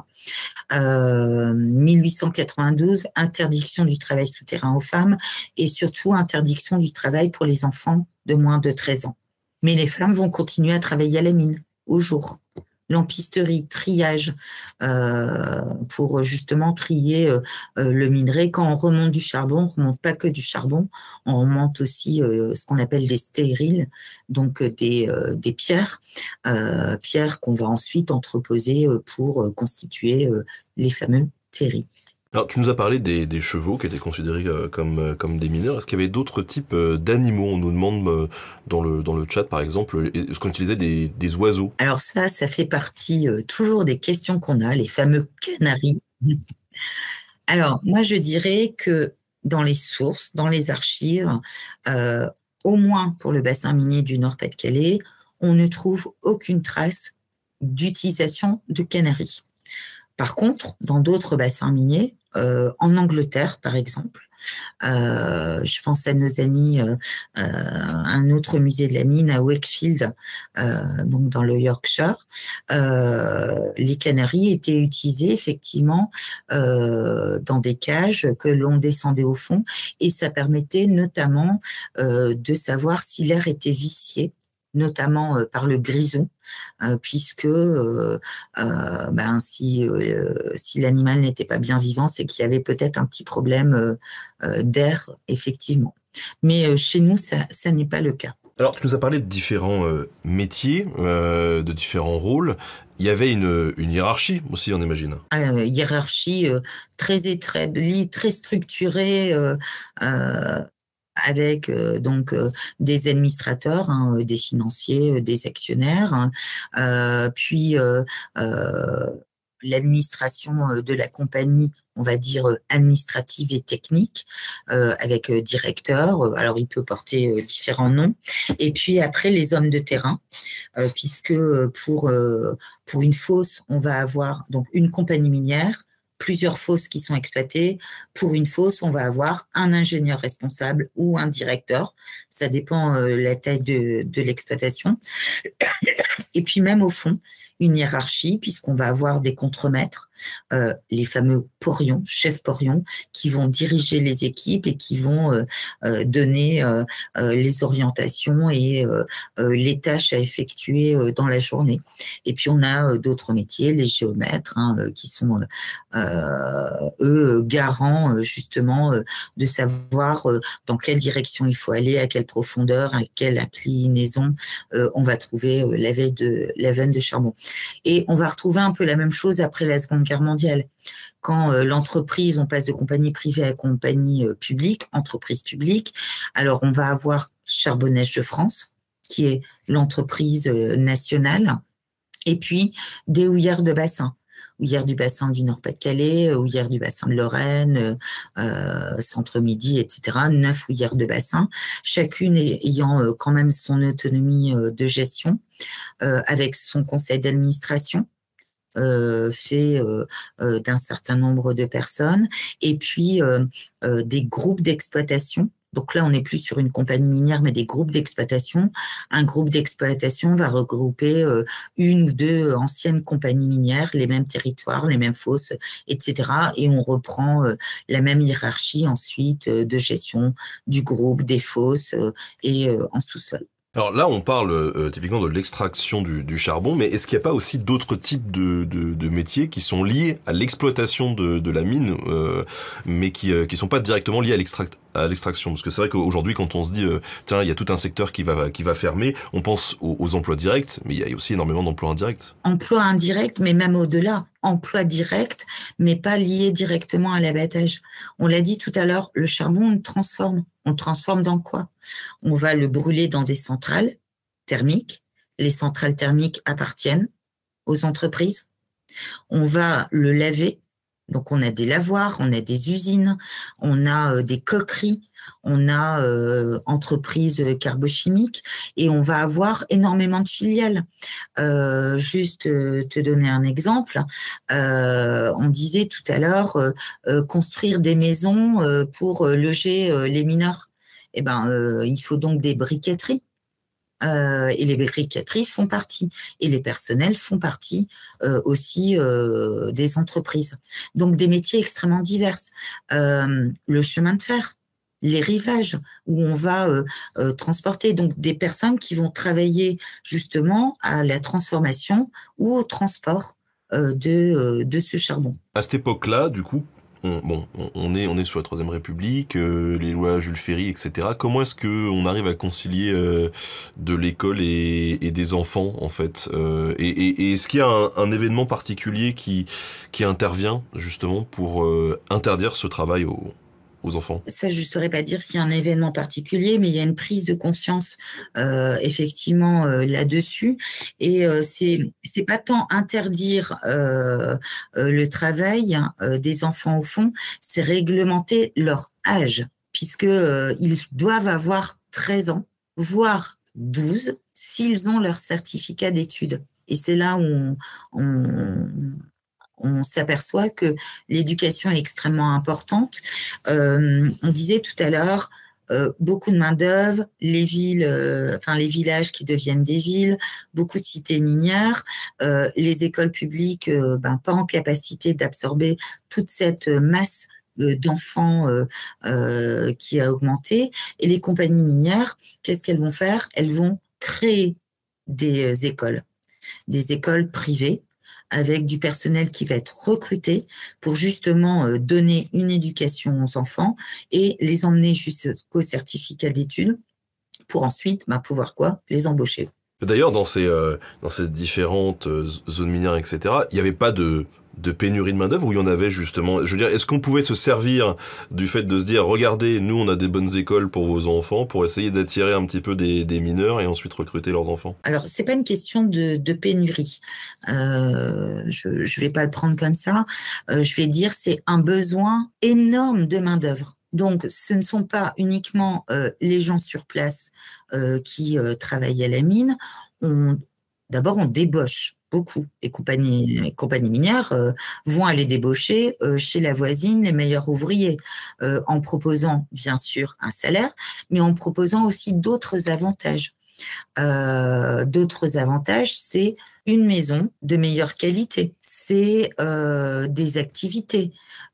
S2: 1892, interdiction du travail souterrain aux femmes et surtout interdiction du travail pour les enfants de moins de 13 ans. Mais les femmes vont continuer à travailler à la mine, au jour. Lampisterie, triage, pour justement trier le minerai. Quand on remonte du charbon, on ne remonte pas que du charbon, on remonte aussi ce qu'on appelle des stériles, donc des pierres, pierres qu'on va ensuite entreposer pour constituer les fameux terris.
S1: Alors, tu nous as parlé des chevaux qui étaient considérés comme des mineurs. Est-ce qu'il y avait d'autres types d'animaux ? On nous demande dans le chat, par exemple, est-ce qu'on utilisait des oiseaux ?
S2: Alors ça fait partie toujours des questions qu'on a, les fameux canaris. Alors, moi, je dirais que dans les sources, dans les archives, au moins pour le bassin minier du Nord-Pas-de-Calais, on ne trouve aucune trace d'utilisation de canaris. Par contre, dans d'autres bassins miniers, en Angleterre, par exemple, je pense à nos amis, un autre musée de la mine à Wakefield, donc dans le Yorkshire, les canaris étaient utilisés effectivement dans des cages que l'on descendait au fond et ça permettait notamment de savoir si l'air était vicié. notamment par le grisou, puisque si l'animal n'était pas bien vivant, c'est qu'il y avait peut-être un petit problème d'air, effectivement. Mais chez nous, ça n'est pas le cas.
S1: Alors, tu nous as parlé de différents métiers, de différents rôles. Il y avait une hiérarchie aussi, on imagine.
S2: Hiérarchie très établie, très structurée, avec des administrateurs, hein, des financiers, des actionnaires, hein, puis l'administration de la compagnie, on va dire administrative et technique, avec directeur. Alors, il peut porter différents noms. Et puis après, les hommes de terrain, puisque pour une fosse, on va avoir donc une compagnie minière, plusieurs fosses qui sont exploitées. Pour une fosse, on va avoir un ingénieur responsable ou un directeur. Ça dépend la taille de l'exploitation. Et puis même au fond, une hiérarchie, puisqu'on va avoir des contremaîtres, les fameux porions, chefs porions, qui vont diriger les équipes et qui vont donner les orientations et les tâches à effectuer dans la journée. Et puis on a d'autres métiers, les géomètres, hein, qui sont eux garants justement de savoir dans quelle direction il faut aller, à quelle profondeur, à quelle inclinaison on va trouver la veine de charbon. Et on va retrouver un peu la même chose après la Seconde Guerre mondiale. Quand l'entreprise, on passe de compagnie privée à compagnie publique, entreprise publique, alors on va avoir Charbonnages de France, qui est l'entreprise nationale, et puis des houillères de bassin. Houillères du bassin du Nord-Pas-de-Calais, houillères du bassin de Lorraine, Centre-Midi, etc. 9 houillères de bassin, chacune ayant quand même son autonomie de gestion, avec son conseil d'administration, fait d'un certain nombre de personnes, et puis des groupes d'exploitation. Donc là, on n'est plus sur une compagnie minière, mais des groupes d'exploitation. Un groupe d'exploitation va regrouper une ou deux anciennes compagnies minières, les mêmes territoires, les mêmes fosses, etc. Et on reprend la même hiérarchie ensuite de gestion du groupe, des fosses et en sous-sol.
S1: Alors là, on parle typiquement de l'extraction du charbon, mais est-ce qu'il n'y a pas aussi d'autres types de métiers qui sont liés à l'exploitation de la mine, mais qui sont pas directement liés à l'extraction? Parce que c'est vrai qu'aujourd'hui, quand on se dit tiens, il y a tout un secteur qui va fermer, on pense aux emplois directs, mais il y a aussi énormément d'emplois indirects.
S2: Emplois indirects, mais même au-delà. Emplois directs, mais pas liés directement à l'abattage. On l'a dit tout à l'heure, le charbon, on le transforme. On le transforme dans quoi? On va le brûler dans des centrales thermiques. Les centrales thermiques appartiennent aux entreprises. On va le laver. Donc, on a des lavoirs, on a des usines, on a des coqueries, on a entreprises carbochimiques, et on va avoir énormément de filiales. Juste te donner un exemple, on disait tout à l'heure construire des maisons pour loger les mineurs. Eh ben, il faut donc des briqueteries. Et les briqueteries font partie, et les personnels font partie aussi des entreprises. Donc des métiers extrêmement divers. Le chemin de fer, les rivages, où on va transporter donc des personnes qui vont travailler justement à la transformation ou au transport de ce charbon.
S1: À cette époque-là, du coup, on est sous la Troisième République, les lois Jules Ferry, etc. Comment est-ce qu'on arrive à concilier de l'école et des enfants, en fait, et est-ce qu'il y a un événement particulier qui intervient, justement, pour interdire ce travail aux enfants?
S2: Ça, je ne saurais pas dire s'il y a un événement particulier, mais il y a une prise de conscience effectivement là-dessus. Et c'est pas tant interdire le travail des enfants au fond, c'est réglementer leur âge, puisque ils doivent avoir 13 ans, voire 12, s'ils ont leur certificat d'études. Et c'est là où on s'aperçoit que l'éducation est extrêmement importante. On disait tout à l'heure, beaucoup de main-d'œuvre, les villes, les villages qui deviennent des villes, beaucoup de cités minières, les écoles publiques pas en capacité d'absorber toute cette masse d'enfants qui a augmenté. Et les compagnies minières, qu'est-ce qu'elles vont faire? Elles vont créer des écoles privées, avec du personnel qui va être recruté pour justement donner une éducation aux enfants et les emmener jusqu'au certificat d'études pour ensuite pouvoir les embaucher.
S1: D'ailleurs, dans ces différentes zones minières, etc., il n'y avait pas de pénurie de main-d'œuvre, où il y en avait justement. Je veux dire, est-ce qu'on pouvait se servir du fait de se dire, regardez, nous, on a des bonnes écoles pour vos enfants, pour essayer d'attirer un petit peu des mineurs et ensuite recruter leurs enfants?
S2: Alors, c'est pas une question de pénurie. Je vais pas le prendre comme ça. Je vais dire, c'est un besoin énorme de main-d'œuvre. Donc, ce ne sont pas uniquement les gens sur place qui travaillent à la mine. D'abord, on débauche beaucoup. Les compagnies minières vont aller débaucher chez la voisine les meilleurs ouvriers, en proposant bien sûr un salaire, mais en proposant aussi d'autres avantages. D'autres avantages, c'est une maison de meilleure qualité, c'est des activités.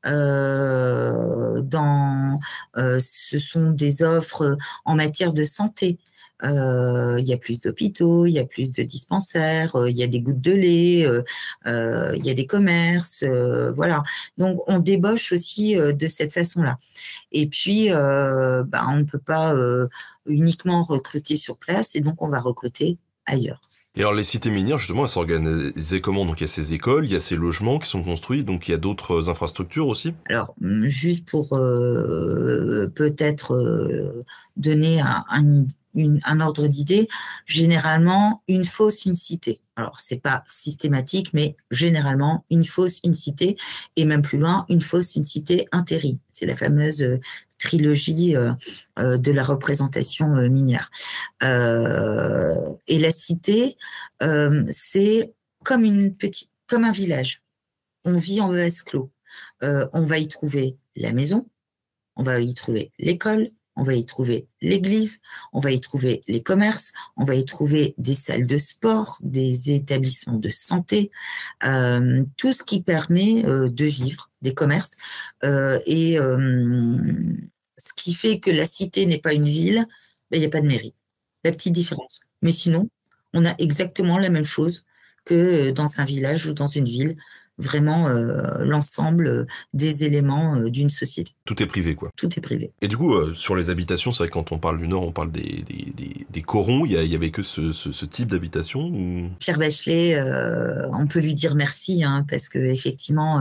S2: Ce sont des offres en matière de santé. Il y a plus d'hôpitaux, il y a plus de dispensaires, il y a des gouttes de lait, il y a des commerces, voilà. Donc, on débauche aussi de cette façon-là. Et puis, on ne peut pas uniquement recruter sur place, et donc on va recruter ailleurs.
S1: Et alors les cités minières, justement, elles s'organisaient comment? Donc il y a ces écoles, il y a ces logements qui sont construits, donc il y a d'autres infrastructures aussi?
S2: Alors, juste pour peut-être donner un ordre d'idée, généralement, une fosse, une cité. Alors, c'est pas systématique, mais généralement, une fosse, une cité, et même plus loin, une fosse, une cité, un terri. C'est la fameuse trilogie de la représentation minière. Et la cité, c'est comme comme un village. On vit en vase clos. On va y trouver la maison, on va y trouver l'école, on va y trouver l'église, on va y trouver les commerces, on va y trouver des salles de sport, des établissements de santé, tout ce qui permet de vivre, des commerces. Et ce qui fait que la cité n'est pas une ville, il n'y a pas de mairie. La petite différence. Mais sinon, on a exactement la même chose que dans un village ou dans une ville. Vraiment l'ensemble des éléments d'une société.
S1: Tout est privé, quoi.
S2: Tout est privé.
S1: Et du coup, sur les habitations, c'est vrai que quand on parle du Nord, on parle des corons. Il y avait que ce type d'habitation ou...
S2: Pierre Bachelet, on peut lui dire merci, parce que effectivement,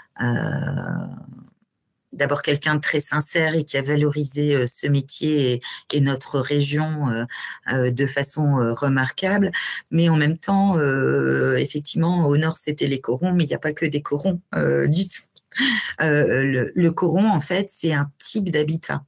S2: d'abord quelqu'un de très sincère et qui a valorisé ce métier et notre région de façon remarquable. Mais en même temps, effectivement, au nord, c'était les corons, mais il n'y a pas que des corons du tout. Le coron, en fait, c'est un type d'habitat.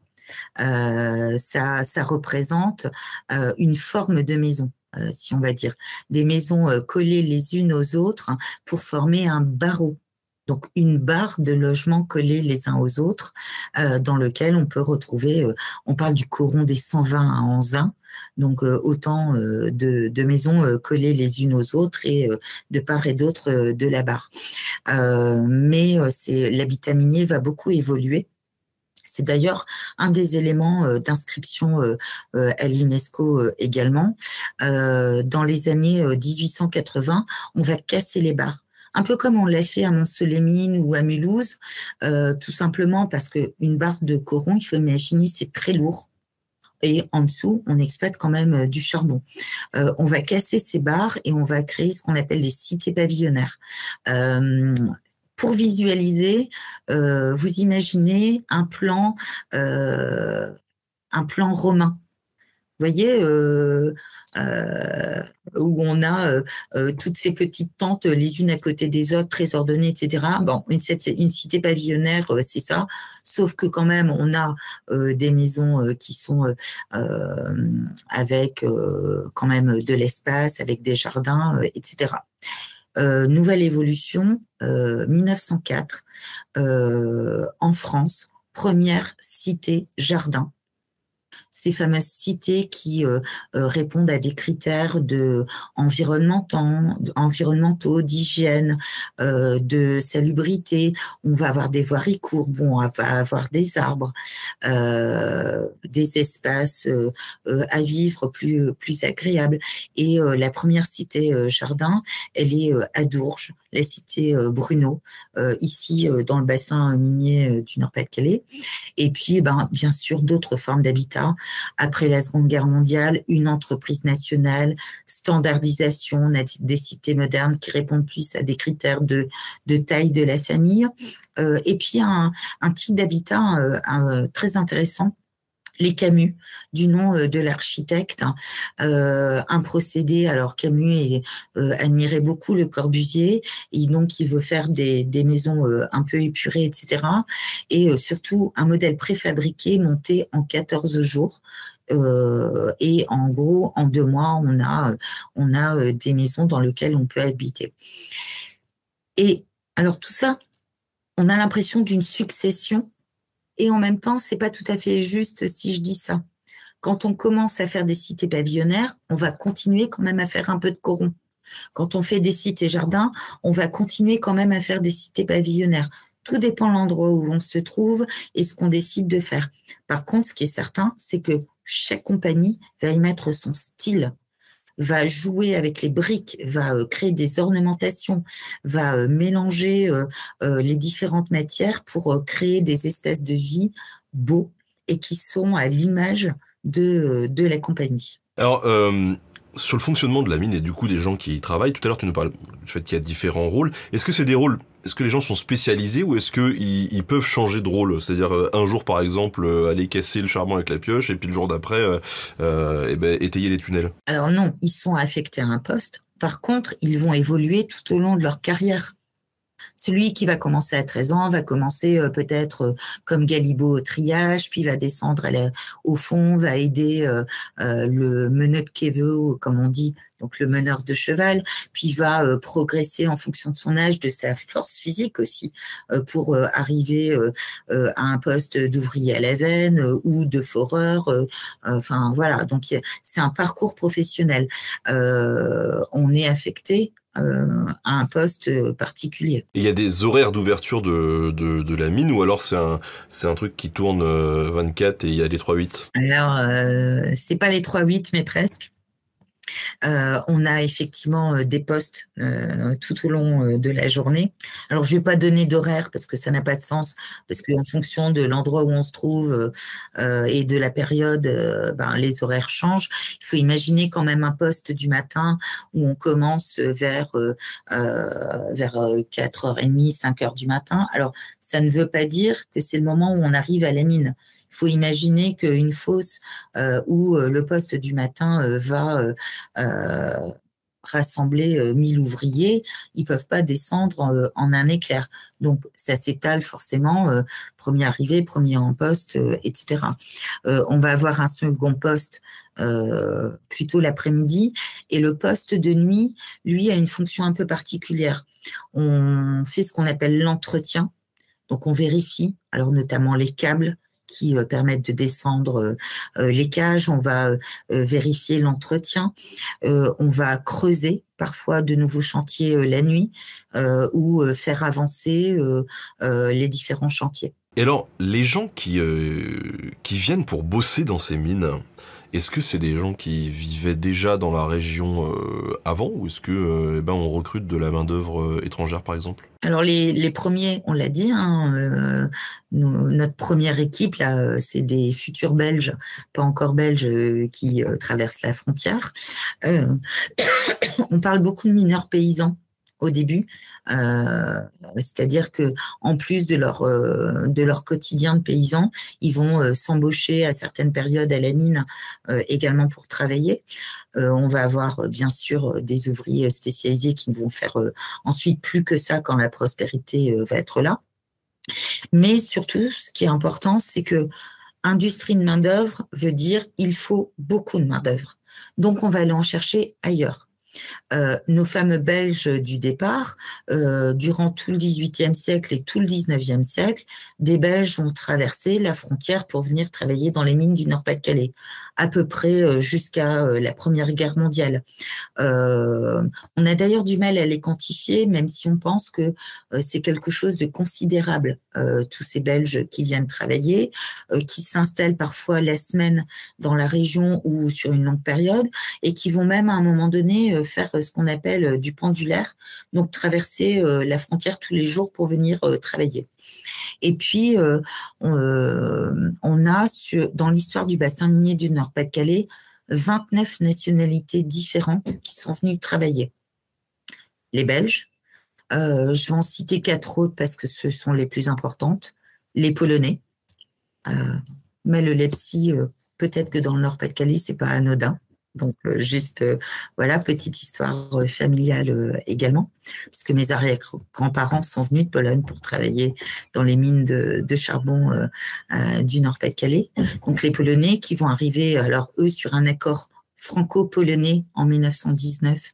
S2: Ça représente une forme de maison. Si on va dire, des maisons collées les unes aux autres pour former un barreau. Donc, une barre de logements collés les uns aux autres, dans lequel on peut retrouver, on parle du coron des 120 à Anzin, donc autant de maisons collées les unes aux autres et de part et d'autre de la barre. Mais l'habitat minier va beaucoup évoluer. C'est d'ailleurs un des éléments d'inscription à l'UNESCO également. Dans les années 1880, on va casser les barres. Un peu comme on l'a fait à Mont-Soleil-Mines ou à Mulhouse, tout simplement parce qu'une barre de coron, il faut imaginer, c'est très lourd. Et en dessous, on exploite quand même du charbon. On va casser ces barres et on va créer ce qu'on appelle les cités pavillonnaires. Pour visualiser, vous imaginez un plan romain. Vous voyez, où on a toutes ces petites tentes les unes à côté des autres, très ordonnées, etc. Bon, une cité pavillonnaire, c'est ça, sauf que quand même, on a des maisons qui sont avec quand même de l'espace, avec des jardins, etc. Nouvelle évolution, 1904, en France, première cité jardin. ces fameuses cités qui répondent à des critères environnementaux, d'hygiène, de salubrité. On va avoir des voiries courbes, on va avoir des arbres, des espaces à vivre plus agréables. Et la première cité jardin, elle est à Dourges, la cité Bruneau, ici dans le bassin minier du Nord-Pas-de-Calais. Et puis, bien sûr, d'autres formes d'habitat. Après la Seconde Guerre mondiale, une entreprise nationale, standardisation des cités modernes qui répondent plus à des critères de taille de la famille. Et puis, un type d'habitat très intéressant, les Camus, du nom de l'architecte, un procédé. Alors Camus admirait beaucoup Le Corbusier, et donc il veut faire des maisons un peu épurées, etc. Et surtout un modèle préfabriqué monté en 14 jours. Et en gros, en 2 mois, on a des maisons dans lesquelles on peut habiter. Et alors tout ça, on a l'impression d'une succession. Et en même temps, c'est pas tout à fait juste si je dis ça. Quand on commence à faire des cités pavillonnaires, on va continuer quand même à faire un peu de coron. Quand on fait des cités jardins, on va continuer quand même à faire des cités pavillonnaires. Tout dépend de l'endroit où on se trouve et ce qu'on décide de faire. Par contre, ce qui est certain, c'est que chaque compagnie va y mettre son style, va jouer avec les briques, va créer des ornementations, va mélanger les différentes matières pour créer des espaces de vie beaux et qui sont à l'image de la compagnie.
S1: Alors, sur le fonctionnement de la mine et du coup des gens qui y travaillent, tout à l'heure tu nous parles du fait qu'il y a différents rôles. Est-ce que c'est des rôles, est-ce que les gens sont spécialisés ou est-ce qu'ils peuvent changer de rôle? C'est-à-dire un jour par exemple aller casser le charbon avec la pioche et puis le jour d'après étayer les tunnels?
S2: Alors non, ils sont affectés à un poste. Par contre, ils vont évoluer tout au long de leur carrière. Celui qui va commencer à 13 ans va commencer peut-être comme galibot au triage, puis va descendre au fond, va aider le meneur de queveux, comme on dit, donc le meneur de cheval, puis va progresser en fonction de son âge, de sa force physique aussi, pour arriver à un poste d'ouvrier à la veine ou de foreur. Enfin voilà, donc c'est un parcours professionnel. On est affecté à un poste particulier.
S1: Et il y a des horaires d'ouverture de la mine ou alors c'est un truc qui tourne 24 et il y a les 3-8?
S2: Alors, c'est pas les 3-8, mais presque. On a effectivement des postes tout au long de la journée. Alors, je vais pas donner d'horaire parce que ça n'a pas de sens, parce qu'en fonction de l'endroit où on se trouve et de la période, les horaires changent. Il faut imaginer quand même un poste du matin où on commence vers 4h30, 5h du matin. Alors, ça ne veut pas dire que c'est le moment où on arrive à la mine. Il faut imaginer qu'une fosse où le poste du matin va rassembler 1000 ouvriers, ils peuvent pas descendre en un éclair. Donc, ça s'étale forcément, premier arrivé, premier en poste, etc. On va avoir un second poste plutôt l'après-midi, et le poste de nuit, lui, a une fonction un peu particulière. On fait ce qu'on appelle l'entretien. Donc, on vérifie, alors notamment les câbles qui permettent de descendre les cages. On va vérifier l'entretien. On va creuser parfois de nouveaux chantiers la nuit ou faire avancer les différents chantiers.
S1: Et alors, les gens qui viennent pour bosser dans ces mines, est-ce que c'est des gens qui vivaient déjà dans la région avant ou est-ce que on recrute de la main-d'œuvre étrangère par exemple?
S2: Alors les premiers, on l'a dit, notre première équipe là, c'est des futurs Belges, pas encore Belges, qui traversent la frontière. On parle beaucoup de mineurs paysans au début, c'est-à-dire que en plus de leur quotidien de paysans, ils vont s'embaucher à certaines périodes à la mine également pour travailler. On va avoir bien sûr des ouvriers spécialisés qui ne vont faire ensuite plus que ça quand la prospérité va être là. Mais surtout, ce qui est important, c'est que industrie de main-d'œuvre veut dire il faut beaucoup de main-d'œuvre. Donc, on va aller en chercher ailleurs. Nos fameux Belges du départ, durant tout le XVIIIe siècle et tout le XIXe siècle, des Belges ont traversé la frontière pour venir travailler dans les mines du Nord-Pas-de-Calais, à peu près jusqu'à la Première Guerre mondiale. On a d'ailleurs du mal à les quantifier, même si on pense que c'est quelque chose de considérable, tous ces Belges qui viennent travailler, qui s'installent parfois la semaine dans la région ou sur une longue période, et qui vont même à un moment donné faire ce qu'on appelle du pendulaire, donc traverser la frontière tous les jours pour venir travailler. Et puis, on a dans l'histoire du bassin minier du Nord-Pas-de-Calais 29 nationalités différentes qui sont venues travailler. Les Belges, je vais en citer 4 autres parce que ce sont les plus importantes. Les Polonais, mais le Lepsi, peut-être que dans le Nord-Pas-de-Calais, c'est pas anodin. Donc, juste, voilà, petite histoire familiale également, puisque mes arrière-grands-parents sont venus de Pologne pour travailler dans les mines de charbon du Nord-Pas-de-Calais. Donc, les Polonais qui vont arriver, alors eux, sur un accord franco-polonais en 1919,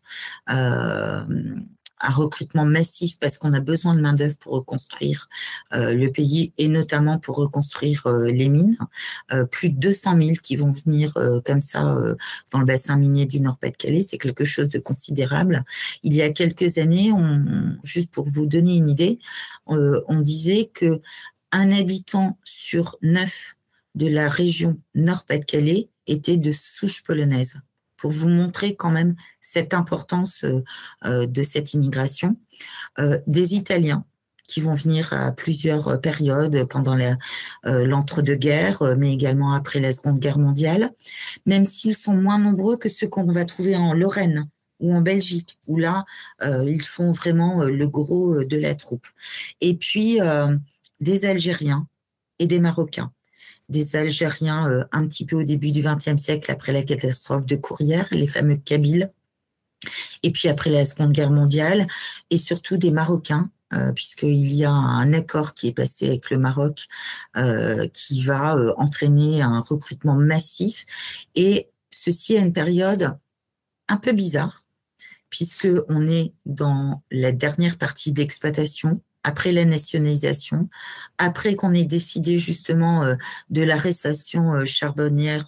S2: un recrutement massif parce qu'on a besoin de main-d'œuvre pour reconstruire le pays et notamment pour reconstruire les mines. Plus de 200 000 qui vont venir comme ça dans le bassin minier du Nord-Pas-de-Calais. C'est quelque chose de considérable. Il y a quelques années, juste pour vous donner une idée, on disait que un habitant sur 9 de la région Nord-Pas-de-Calais était de souche polonaise, pour vous montrer quand même cette importance de cette immigration. Des Italiens qui vont venir à plusieurs périodes pendant l'entre-deux-guerres, mais également après la Seconde Guerre mondiale, même s'ils sont moins nombreux que ceux qu'on va trouver en Lorraine ou en Belgique, où là, ils font vraiment le gros de la troupe. Et puis, des Algériens et des Marocains. Des Algériens un petit peu au début du XXe siècle, après la catastrophe de Courrières, les fameux Kabyles, et puis après la Seconde Guerre mondiale, et surtout des Marocains, puisqu'il y a un accord qui est passé avec le Maroc qui va entraîner un recrutement massif, et ceci à une période un peu bizarre, puisqu'on est dans la dernière partie d'exploitation, après la nationalisation, après qu'on ait décidé justement de l'arrestation charbonnière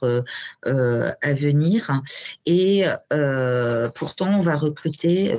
S2: à venir. Et pourtant, on va recruter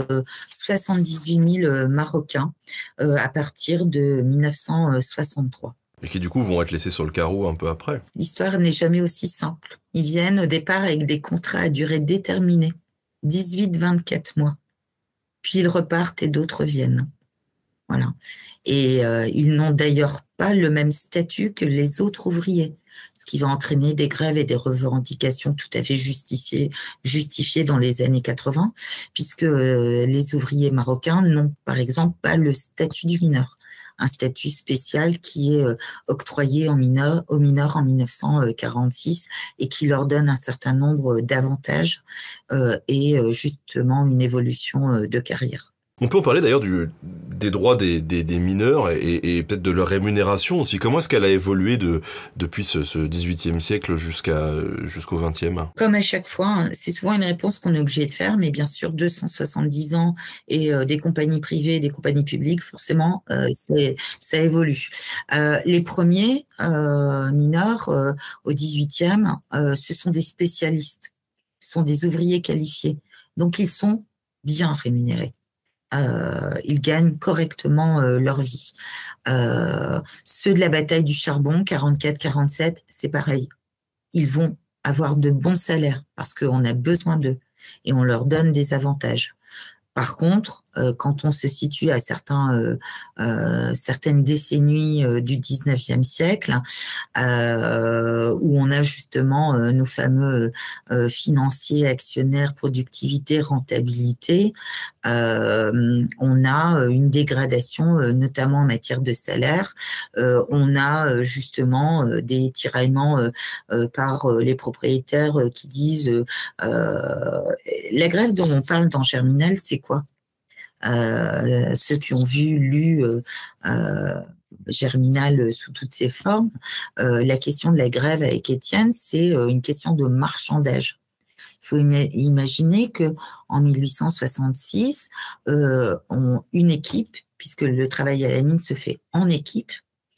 S2: 78 000 Marocains à partir de 1963.
S1: Et qui du coup vont être laissés sur le carreau un peu après.
S2: L'histoire n'est jamais aussi simple. Ils viennent au départ avec des contrats à durée déterminée, 18-24 mois. Puis ils repartent et d'autres viennent. Voilà. Et ils n'ont d'ailleurs pas le même statut que les autres ouvriers, ce qui va entraîner des grèves et des revendications tout à fait justifiées dans les années 80, puisque les ouvriers marocains n'ont par exemple pas le statut du mineur, un statut spécial qui est octroyé aux mineurs en 1946 et qui leur donne un certain nombre d'avantages et justement une évolution de carrière.
S1: On peut en parler d'ailleurs des droits des mineurs et peut-être de leur rémunération aussi. Comment est-ce qu'elle a évolué depuis ce XVIIIe siècle jusqu'au XXe?
S2: Comme à chaque fois, c'est souvent une réponse qu'on est obligé de faire, mais bien sûr, 270 ans et des compagnies privées, des compagnies publiques, forcément, ça évolue. Les premiers mineurs au XVIIIe, ce sont des spécialistes, ce sont des ouvriers qualifiés. Donc, ils sont bien rémunérés. Ils gagnent correctement leur vie. Ceux de la bataille du charbon, 44-47, c'est pareil. Ils vont avoir de bons salaires parce qu'on a besoin d'eux et on leur donne des avantages. Par contre, quand on se situe à certaines décennies du 19e siècle, où on a justement nos fameux financiers, actionnaires, productivité, rentabilité, on a une dégradation, notamment en matière de salaire. On a justement des tiraillements par les propriétaires qui disent la grève dont on parle dans Germinal, c'est quoi? Ceux qui ont lu Germinal sous toutes ses formes, la question de la grève avec Étienne, c'est une question de marchandage. Il faut imaginer que en 1866, une équipe, puisque le travail à la mine se fait en équipe,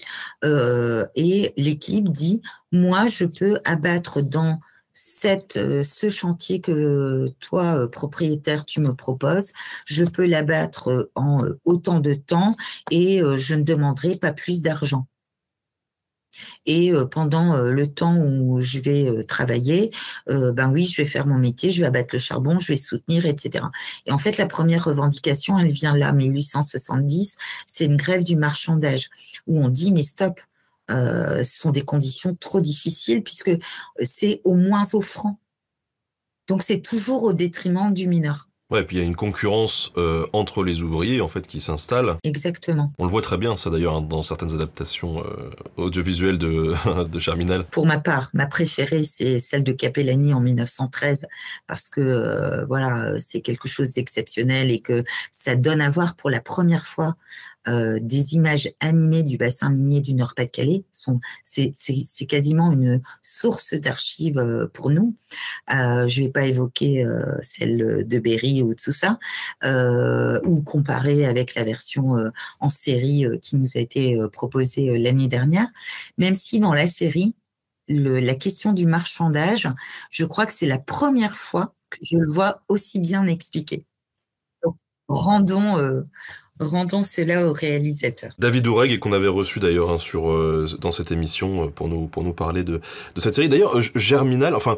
S2: et l'équipe dit, moi, je peux abattre dans ce chantier que toi, propriétaire, tu me proposes, je peux l'abattre en autant de temps et je ne demanderai pas plus d'argent. Et pendant le temps où je vais travailler, ben oui, je vais faire mon métier, je vais abattre le charbon, je vais soutenir, etc. Et en fait, la première revendication, elle vient là, 1870, c'est une grève du marchandage, où on dit, mais stop, ce sont des conditions trop difficiles, puisque c'est au moins offrant. Donc, c'est toujours au détriment du mineur.
S1: Ouais, puis il y a une concurrence entre les ouvriers en fait qui s'installe.
S2: Exactement.
S1: On le voit très bien ça d'ailleurs dans certaines adaptations audiovisuelles de, de Germinal.
S2: Pour ma part, ma préférée c'est celle de Capellani en 1913 parce que voilà, c'est quelque chose d'exceptionnel et que ça donne à voir pour la première fois des images animées du bassin minier du Nord-Pas-de-Calais. C'est quasiment une source d'archives pour nous. Je vais pas évoquer celle de Berry ou de tout ça, ou comparer avec la version en série qui nous a été proposée l'année dernière, même si dans la série, la question du marchandage, je crois que c'est la première fois que je le vois aussi bien expliqué. Donc, rendons cela au réalisateur.
S1: David Oureg, qu'on avait reçu d'ailleurs dans cette émission pour nous parler de cette série. D'ailleurs, Germinal, enfin,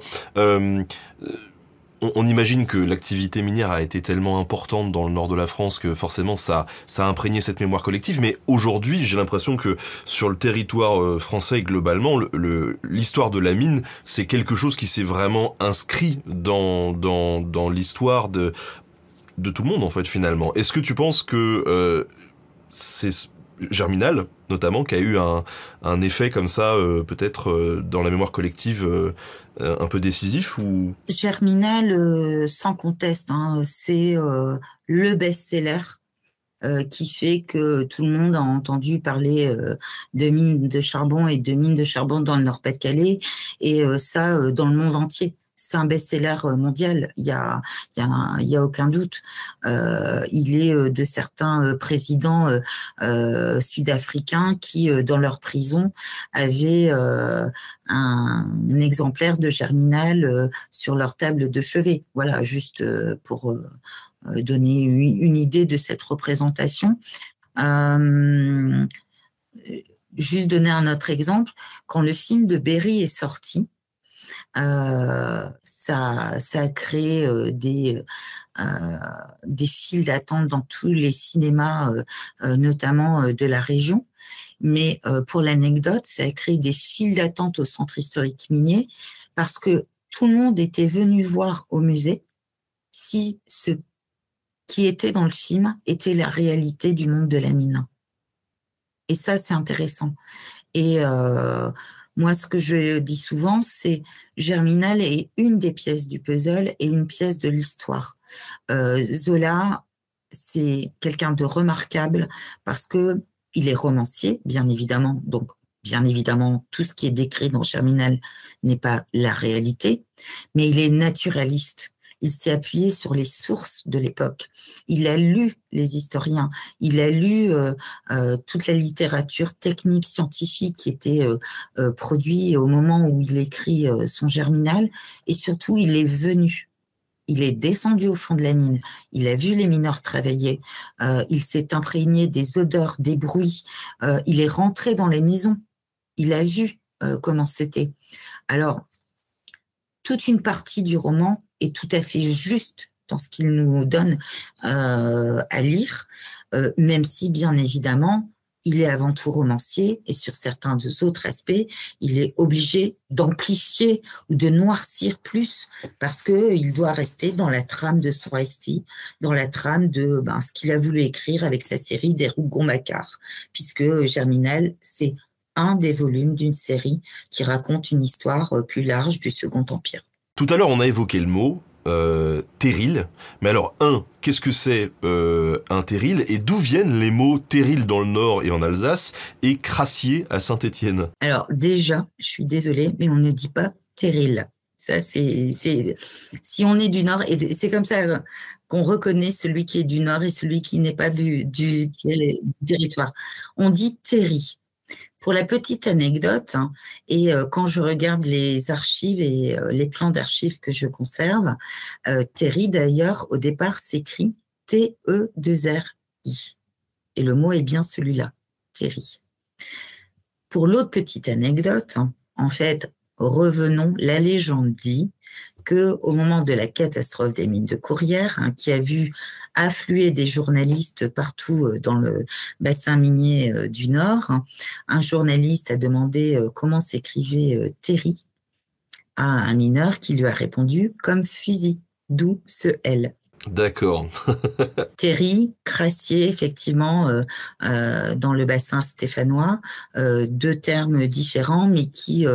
S1: on imagine que l'activité minière a été tellement importante dans le nord de la France que forcément ça a imprégné cette mémoire collective. Mais aujourd'hui, j'ai l'impression que sur le territoire français globalement, l'histoire de la mine, c'est quelque chose qui s'est vraiment inscrit dans l'histoire de tout le monde en fait finalement. Est-ce que tu penses que c'est Germinal notamment qui a eu un effet comme ça peut-être dans la mémoire collective un peu décisif ou...
S2: Germinal, sans conteste, hein, c'est le best-seller qui fait que tout le monde a entendu parler de mines de charbon et de mines de charbon dans le Nord-Pas-de-Calais et ça dans le monde entier. C'est un best-seller mondial, il y a aucun doute. Il est de certains présidents sud-africains qui, dans leur prison, avaient un exemplaire de Germinal sur leur table de chevet. Voilà, juste pour donner une idée de cette représentation. Juste donner un autre exemple, quand le film de Berry est sorti, ça a créé des files d'attente dans tous les cinémas, notamment de la région. Mais pour l'anecdote, ça a créé des files d'attente au centre historique minier parce que tout le monde était venu voir au musée si ce qui était dans le film était la réalité du monde de la mine. Et ça, c'est intéressant. Et moi, ce que je dis souvent, c'est Germinal est une des pièces du puzzle et une pièce de l'histoire. Zola, c'est quelqu'un de remarquable parce que il est romancier, bien évidemment. Donc, bien évidemment, tout ce qui est décrit dans Germinal n'est pas la réalité, mais il est naturaliste. Il s'est appuyé sur les sources de l'époque. Il a lu les historiens. Il a lu toute la littérature technique, scientifique qui était produite au moment où il écrit son Germinal. Et surtout, il est venu. Il est descendu au fond de la mine. Il a vu les mineurs travailler. Il s'est imprégné des odeurs, des bruits. Il est rentré dans les maisons. Il a vu comment c'était. Alors, toute une partie du roman est tout à fait juste dans ce qu'il nous donne à lire, même si, bien évidemment, il est avant tout romancier et sur certains autres aspects, il est obligé d'amplifier ou de noircir plus parce qu'il doit rester dans la trame de son récit, dans la trame de ce qu'il a voulu écrire avec sa série des Rougon-Macquart, puisque Germinal, c'est un des volumes d'une série qui raconte une histoire plus large du Second Empire.
S1: Tout à l'heure, on a évoqué le mot terril. Mais alors, qu'est-ce que c'est un terril et d'où viennent les mots terril dans le Nord et en Alsace et crassier à Saint-Étienne?
S2: Alors déjà, je suis désolée, mais on ne dit pas terril. Ça, si on est du Nord, et c'est comme ça qu'on reconnaît celui qui est du Nord et celui qui n'est pas du territoire. On dit terri. Pour la petite anecdote, hein, et quand je regarde les archives et les plans d'archives que je conserve, terri, d'ailleurs, au départ, s'écrit T-E-2-R-I. Et le mot est bien celui-là, terri. Pour l'autre petite anecdote, hein, en fait, revenons, la légende dit qu'au moment de la catastrophe des mines de Courrières, hein, qui a vu affluer des journalistes partout dans le bassin minier du Nord, hein, un journaliste a demandé comment s'écrivait terri à un mineur qui lui a répondu comme fusil, d'où ce L.
S1: D'accord.
S2: Terri, Crassier, effectivement, dans le bassin stéphanois, deux termes différents, mais qui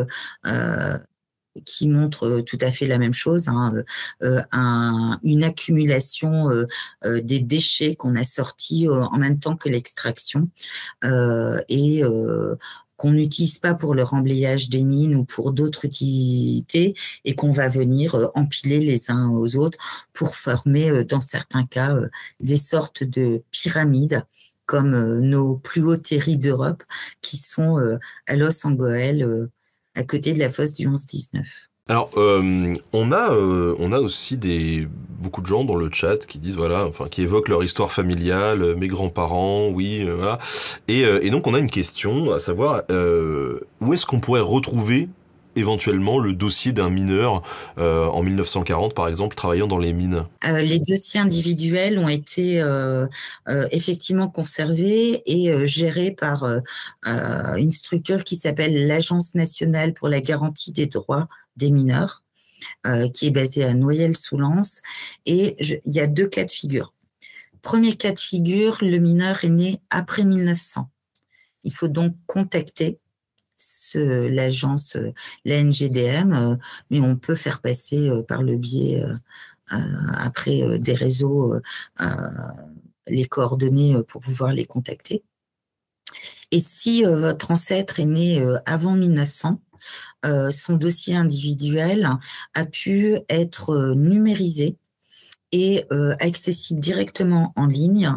S2: montrent tout à fait la même chose, hein, une accumulation des déchets qu'on a sortis en même temps que l'extraction, et qu'on n'utilise pas pour le remblayage des mines ou pour d'autres utilités, et qu'on va venir empiler les uns aux autres pour former, dans certains cas, des sortes de pyramides, comme nos plus hauts terris d'Europe, qui sont à Los en Goël, à côté de la fosse du 11-19.
S1: Alors, on a aussi beaucoup de gens dans le chat qui disent, voilà, enfin, qui évoquent leur histoire familiale, mes grands-parents, oui, voilà. Et donc, on a une question, à savoir, où est-ce qu'on pourrait retrouver éventuellement le dossier d'un mineur en 1940, par exemple, travaillant dans les mines?
S2: Les dossiers individuels ont été effectivement conservés et gérés par une structure qui s'appelle l'Agence nationale pour la garantie des droits des mineurs, qui est basée à Noyelles-sous-Lens. Et il y a deux cas de figure. Premier cas de figure, le mineur est né après 1900. Il faut donc contacter l'agence, la NGDM, mais on peut faire passer par le biais, après des réseaux, les coordonnées pour pouvoir les contacter. Et si votre ancêtre est né avant 1900, son dossier individuel a pu être numérisé et accessible directement en ligne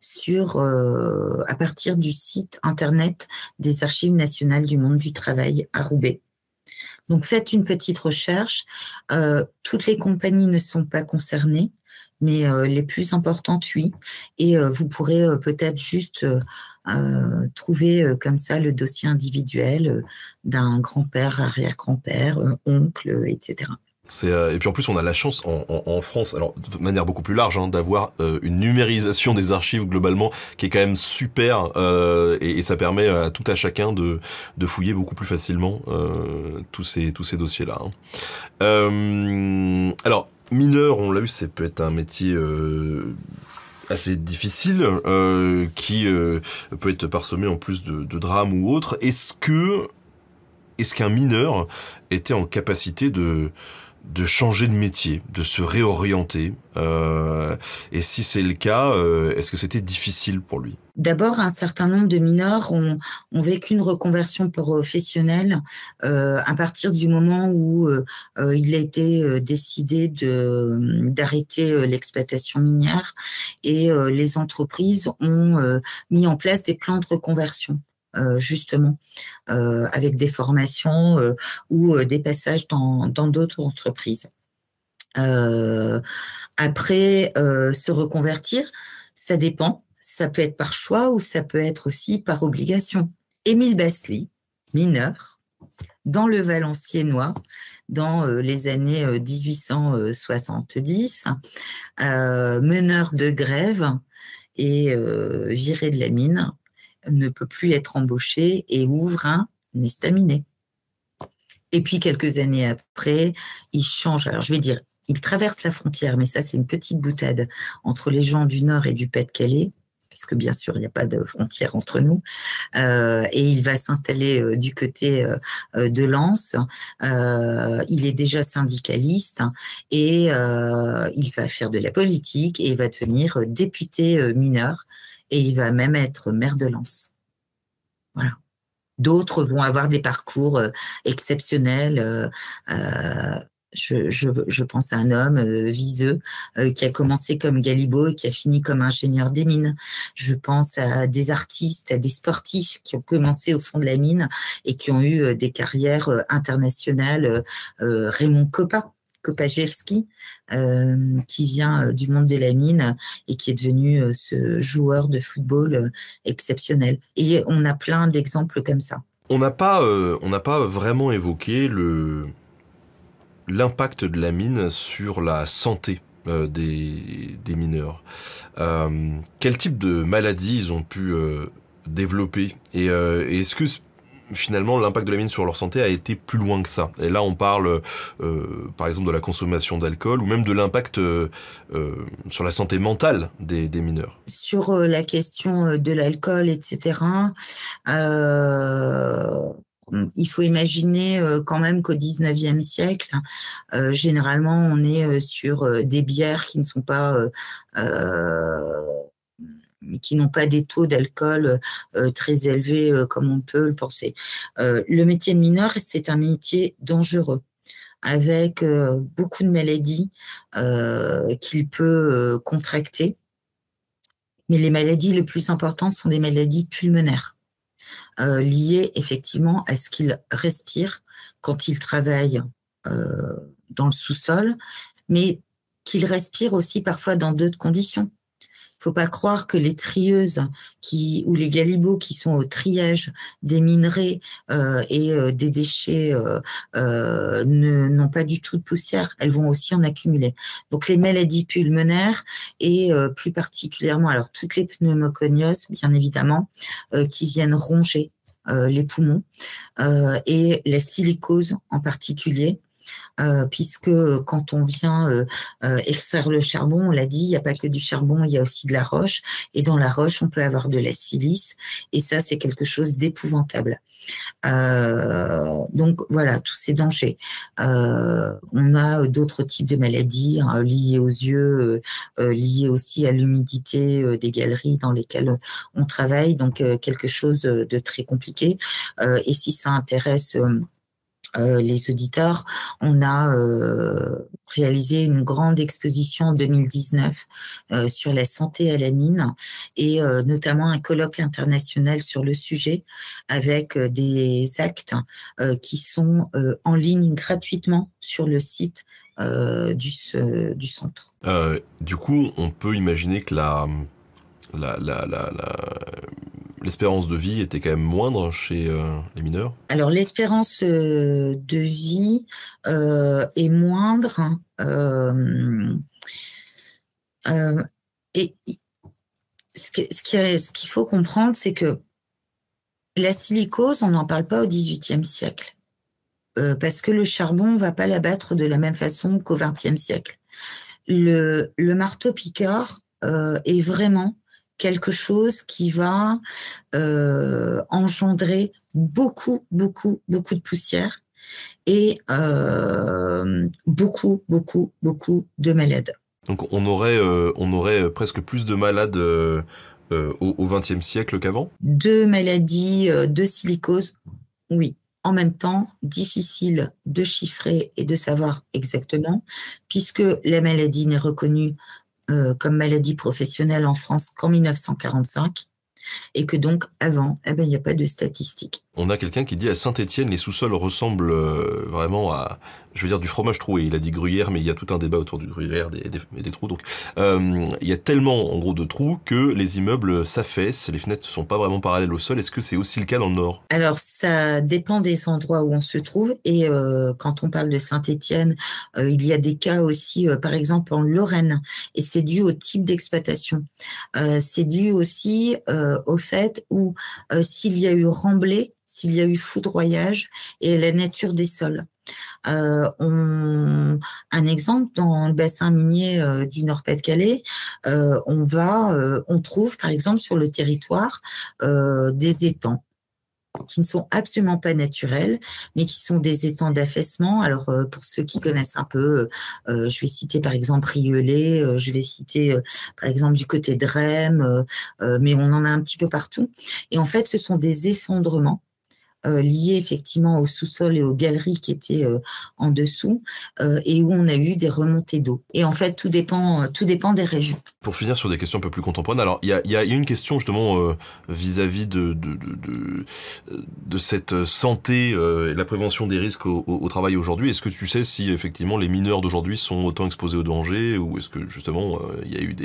S2: à partir du site internet des Archives nationales du monde du travail à Roubaix. Donc faites une petite recherche. Toutes les compagnies ne sont pas concernées, mais les plus importantes, oui. Et vous pourrez peut-être juste trouver comme ça le dossier individuel d'un grand-père, arrière-grand-père, oncle, etc.
S1: Et puis en plus on a la chance en France, alors de manière beaucoup plus large, hein, d'avoir une numérisation des archives globalement qui est quand même super, et ça permet à tout à chacun de fouiller beaucoup plus facilement tous ces dossiers-là. Hein. Alors mineur, on l'a vu, ça peut être un métier assez difficile, qui peut être parsemé en plus de drames ou autres. Est-ce qu'un mineur était en capacité de changer de métier, de se réorienter, et si c'est le cas, est-ce que c'était difficile pour lui?
S2: D'abord, un certain nombre de mineurs ont vécu une reconversion professionnelle à partir du moment où il a été décidé d'arrêter l'exploitation minière, et les entreprises ont mis en place des plans de reconversion. Justement, avec des formations ou des passages dans d'autres entreprises. Après, se reconvertir, ça dépend. Ça peut être par choix ou ça peut être aussi par obligation. Émile Bassely, mineur, dans le Valenciennois, dans les années 1870, meneur de grève et viré de la mine, ne peut plus être embauché et ouvre un estaminet. Et puis, quelques années après, il change. Alors, je vais dire, il traverse la frontière, mais ça, c'est une petite boutade entre les gens du Nord et du Pas-de-Calais, parce que bien sûr, il n'y a pas de frontière entre nous. Et il va s'installer du côté de Lens. Il est déjà syndicaliste et il va faire de la politique et il va devenir député mineur. Et il va même être maire de Lens. Voilà. D'autres vont avoir des parcours exceptionnels. Je pense à un homme viseux qui a commencé comme galibot et qui a fini comme ingénieur des mines. Je pense à des artistes, à des sportifs qui ont commencé au fond de la mine et qui ont eu des carrières internationales. Raymond Kopajewski, qui vient du monde de la mine et qui est devenu ce joueur de football exceptionnel. Et on a plein d'exemples comme ça.
S1: On n'a pas vraiment évoqué l'impact de la mine sur la santé des mineurs. Quel type de maladies ils ont pu développer et est-ce que finalement l'impact de la mine sur leur santé a été plus loin que ça? Et là on parle par exemple de la consommation d'alcool ou même de l'impact sur la santé mentale des mineurs.
S2: Sur la question de l'alcool, etc., il faut imaginer quand même qu'au 19e siècle, généralement, on est sur des bières qui ne sont pas qui n'ont pas des taux d'alcool très élevés comme on peut le penser. Le métier de mineur, c'est un métier dangereux, avec beaucoup de maladies qu'il peut contracter. Mais les maladies les plus importantes sont des maladies pulmonaires, liées effectivement à ce qu'il respire quand il travaille dans le sous-sol, mais qu'il respire aussi parfois dans d'autres conditions. Il ne faut pas croire que les trieuses ou les galibots qui sont au triage des minerais et des déchets n'ont pas du tout de poussière. Elles vont aussi en accumuler. Donc les maladies pulmonaires et plus particulièrement, alors toutes les pneumoconioses, bien évidemment, qui viennent ronger les poumons et la silicose en particulier. Puisque quand on vient extraire le charbon, on l'a dit, il n'y a pas que du charbon, il y a aussi de la roche. Et dans la roche, on peut avoir de la silice. Et ça, c'est quelque chose d'épouvantable. Donc voilà, tous ces dangers. On a d'autres types de maladies liées aux yeux, liées aussi à l'humidité des galeries dans lesquelles on travaille. Donc quelque chose de très compliqué. Et si ça intéresse les auditeurs, on a réalisé une grande exposition en 2019 sur la santé à la mine et notamment un colloque international sur le sujet avec des actes qui sont en ligne gratuitement sur le site du centre.
S1: Du coup, on peut imaginer que l'espérance de vie était quand même moindre chez les mineurs?
S2: Alors, l'espérance de vie est moindre. Et ce qu'il faut comprendre, c'est que la silicose, on n'en parle pas au XVIIIe siècle. Parce que le charbon, on ne va pas l'abattre de la même façon qu'au XXe siècle. Le marteau-piqueur est vraiment quelque chose qui va engendrer beaucoup de poussière et beaucoup de malades.
S1: Donc on aurait presque plus de malades au XXe siècle qu'avant?
S2: De maladies de silicose, oui. En même temps, difficile de chiffrer et de savoir exactement, puisque la maladie n'est reconnue comme maladie professionnelle en France qu'en 1945, et que donc avant, il n'y a pas de statistiques.
S1: On a quelqu'un qui dit à Saint-Étienne, les sous-sols ressemblent vraiment à, je veux dire, du fromage troué. Il a dit gruyère, mais il y a tout un débat autour du gruyère et des trous. Donc, il y a tellement, en gros, de trous que les immeubles s'affaissent, les fenêtres ne sont pas vraiment parallèles au sol. Est-ce que c'est aussi le cas dans le Nord?
S2: Alors, ça dépend des endroits où on se trouve. Et quand on parle de Saint-Étienne, il y a des cas aussi, par exemple, en Lorraine. Et c'est dû au type d'exploitation. C'est dû aussi au fait où s'il y a eu remblai, s'il y a eu foudroyage et la nature des sols. Un exemple, dans le bassin minier du Nord-Pas-de-Calais, on trouve par exemple sur le territoire des étangs qui ne sont absolument pas naturels, mais qui sont des étangs d'affaissement. Alors, pour ceux qui connaissent un peu, je vais citer par exemple Rieulay, je vais citer par exemple du côté de Rhêmes, mais on en a un petit peu partout. Et en fait, ce sont des effondrements liées effectivement au sous-sol et aux galeries qui étaient en dessous, et où on a eu des remontées d'eau. Et en fait, tout dépend des régions.
S1: Pour finir sur des questions un peu plus contemporaines, alors il y a une question justement vis-à-vis de cette santé et de la prévention des risques au travail aujourd'hui. Est-ce que tu sais si effectivement les mineurs d'aujourd'hui sont autant exposés au danger, ou est-ce que justement il y a eu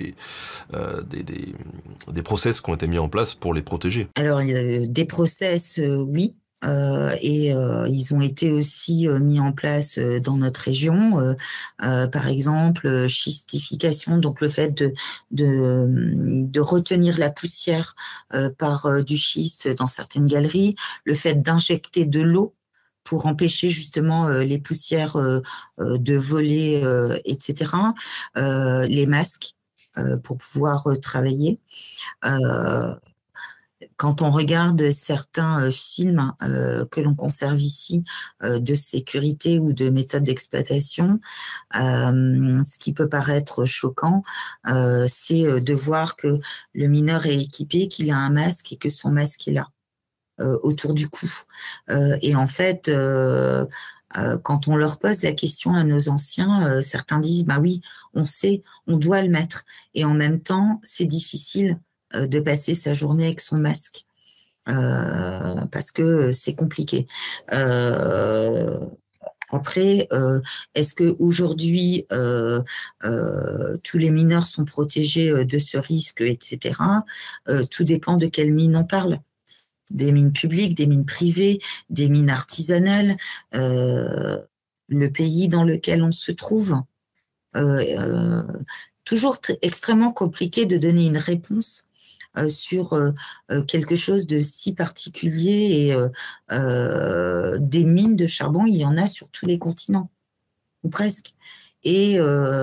S1: des process qui ont été mis en place pour les protéger?
S2: Alors, des process, oui. Ils ont été aussi mis en place dans notre région. Par exemple, schistification, donc le fait de retenir la poussière par du schiste dans certaines galeries, le fait d'injecter de l'eau pour empêcher justement les poussières de voler, etc. Les masques pour pouvoir travailler. Euh, Quand on regarde certains films que l'on conserve ici de sécurité ou de méthode d'exploitation, ce qui peut paraître choquant, c'est de voir que le mineur est équipé, qu'il a un masque et que son masque est là, autour du cou. Et en fait, quand on leur pose la question à nos anciens, certains disent, bah oui, on sait, on doit le mettre. Et en même temps, c'est difficile de passer sa journée avec son masque parce que c'est compliqué. Après, est-ce que aujourd'hui tous les mineurs sont protégés de ce risque, etc. Tout dépend de quelles mines on parle. Des mines publiques, des mines privées, des mines artisanales, le pays dans lequel on se trouve. Toujours extrêmement compliqué de donner une réponse sur quelque chose de si particulier, et des mines de charbon, il y en a sur tous les continents, ou presque, et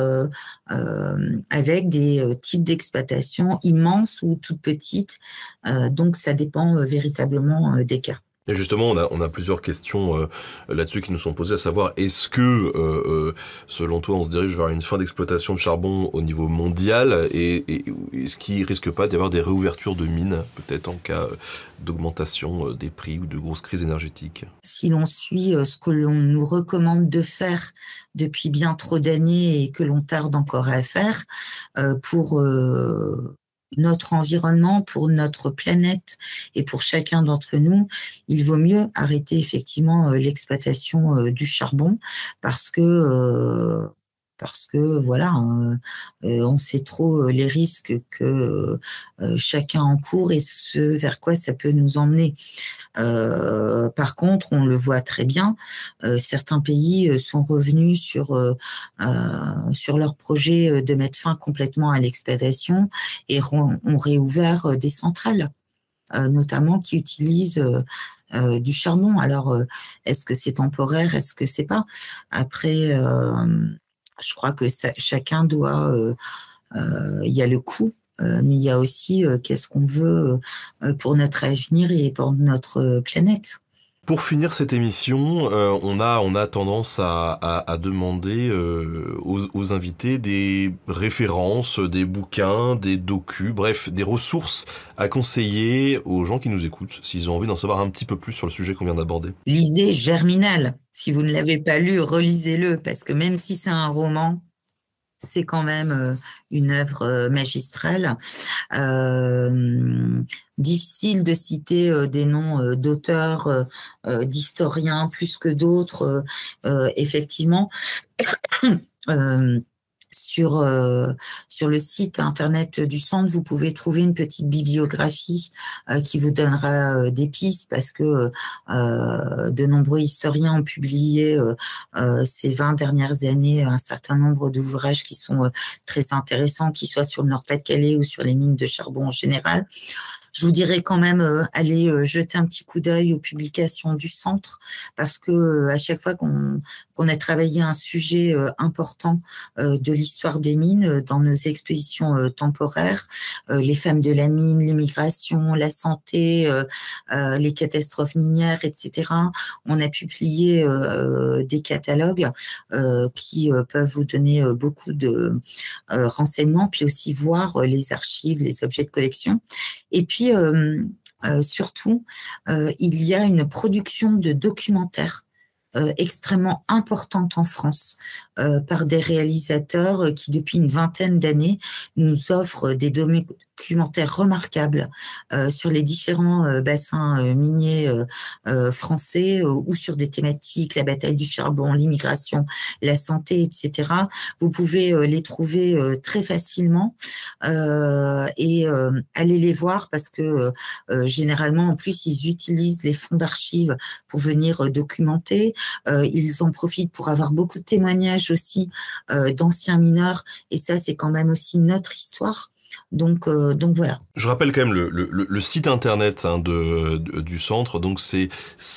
S2: avec des types d'exploitation immenses ou toutes petites, donc ça dépend véritablement des cas.
S1: Et justement, on a plusieurs questions là-desdessus qui nous sont posées, à savoir, est-ce que, selon toi, on se dirige vers une fin d'exploitation de charbon au niveau mondial, et est-ce qu'il risque pas d'y avoir des réouvertures de mines, peut-être en cas d'augmentation des prix ou de grosses crises énergétiques?
S2: Si l'on suit ce que l'on nous recommande de faire depuis bien trop d'années et que l'on tarde encore à faire pour notre environnement, pour notre planète et pour chacun d'entre nous, il vaut mieux arrêter effectivement l'exploitation du charbon parce que voilà, on sait trop les risques que chacun encourt et ce vers quoi ça peut nous emmener. Par contre, on le voit très bien, certains pays sont revenus sur leur projet de mettre fin complètement à l'exploitation et ont réouvert des centrales, notamment qui utilisent du charbon. Alors, est-ce que c'est temporaire? Est-ce que c'est pas? Après, je crois que chacun doit... il y a le coût, mais il y a aussi qu'est-ce qu'on veut pour notre avenir et pour notre planète.
S1: Pour finir cette émission, on a tendance à demander aux invités des références, des bouquins, des docus, bref, des ressources à conseiller aux gens qui nous écoutent, s'ils ont envie d'en savoir un petit peu plus sur le sujet qu'on vient d'aborder.
S2: Lisez Germinal. Si vous ne l'avez pas lu, relisez-le, parce que même si c'est un roman, c'est quand même une œuvre magistrale. Difficile de citer des noms d'auteurs, d'historiens plus que d'autres, effectivement. Sur le site internet du centre, vous pouvez trouver une petite bibliographie qui vous donnera des pistes parce que de nombreux historiens ont publié ces 20 dernières années un certain nombre d'ouvrages qui sont très intéressants, qu'ils soient sur le Nord-Pas-de-Calais ou sur les mines de charbon en général. Je vous dirais quand même aller jeter un petit coup d'œil aux publications du centre parce que à chaque fois qu'on a travaillé un sujet important de l'histoire des mines dans nos expositions temporaires, les femmes de la mine, l'immigration, la santé, les catastrophes minières, etc. On a publié des catalogues qui peuvent vous donner beaucoup de renseignements, puis aussi voir les archives, les objets de collection. Et puis, surtout, il y a une production de documentaires extrêmement importante en France par des réalisateurs qui, depuis une vingtaine d'années, nous offrent des documentaires remarquables sur les différents bassins miniers français ou sur des thématiques, la bataille du charbon, l'immigration, la santé, etc. Vous pouvez les trouver très facilement et aller les voir parce que généralement, en plus, ils utilisent les fonds d'archives pour venir documenter. Ils en profitent pour avoir beaucoup de témoignages aussi d'anciens mineurs, et ça, c'est quand même aussi notre histoire. Donc voilà.
S1: Je rappelle quand même le site internet du centre, donc c'est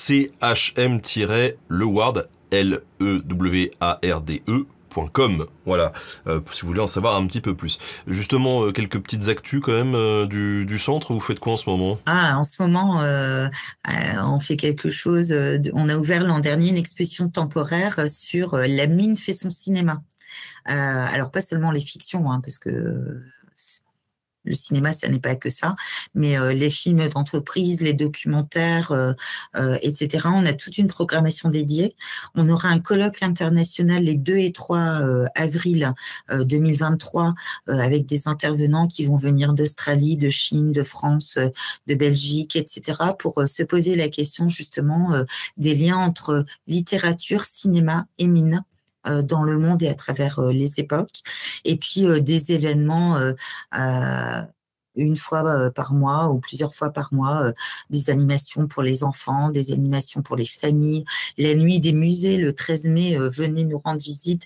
S1: chm-leward, leward.com. Voilà, si vous voulez en savoir un petit peu plus. Justement, quelques petites actus quand même du centre. Vous faites quoi en ce moment ?
S2: En ce moment, on fait quelque chose. On a ouvert l'an dernier une exposition temporaire sur La Mine fait son cinéma. Alors pas seulement les fictions, parce que le cinéma, ça n'est pas que ça, mais les films d'entreprise, les documentaires, etc. On a toute une programmation dédiée. On aura un colloque international les 2 et 3 avril 2023 avec des intervenants qui vont venir d'Australie, de Chine, de France, de Belgique, etc. pour se poser la question justement des liens entre littérature, cinéma et mine dans le monde et à travers les époques, et puis des événements une fois par mois ou plusieurs fois par mois, des animations pour les enfants, des animations pour les familles. La nuit des musées, le 13 mai, venez nous rendre visite,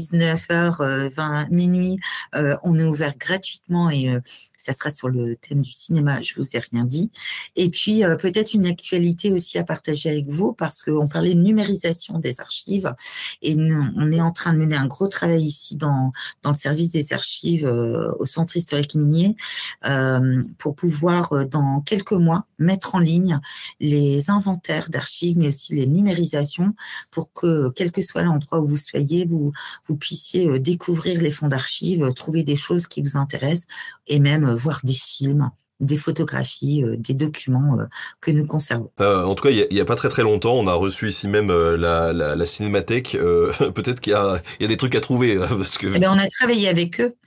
S2: 19h20, minuit. On est ouvert gratuitement et ça sera sur le thème du cinéma, je vous ai rien dit. Et puis, peut-être une actualité aussi à partager avec vous, parce qu'on parlait de numérisation des archives, et on est en train de mener un gros travail ici dans le service des archives au Centre historique minier, pour pouvoir, dans quelques mois, mettre en ligne les inventaires d'archives, mais aussi les numérisations, pour que, quel que soit l'endroit où vous soyez, vous puissiez découvrir les fonds d'archives, trouver des choses qui vous intéressent, et même voir des films, des photographies, des documents que nous conservons.
S1: En tout cas, il y a pas très très longtemps, on a reçu ici même la Cinémathèque. Peut-être qu'il y a des trucs à trouver parce que.
S2: Eh ben, on a travaillé avec eux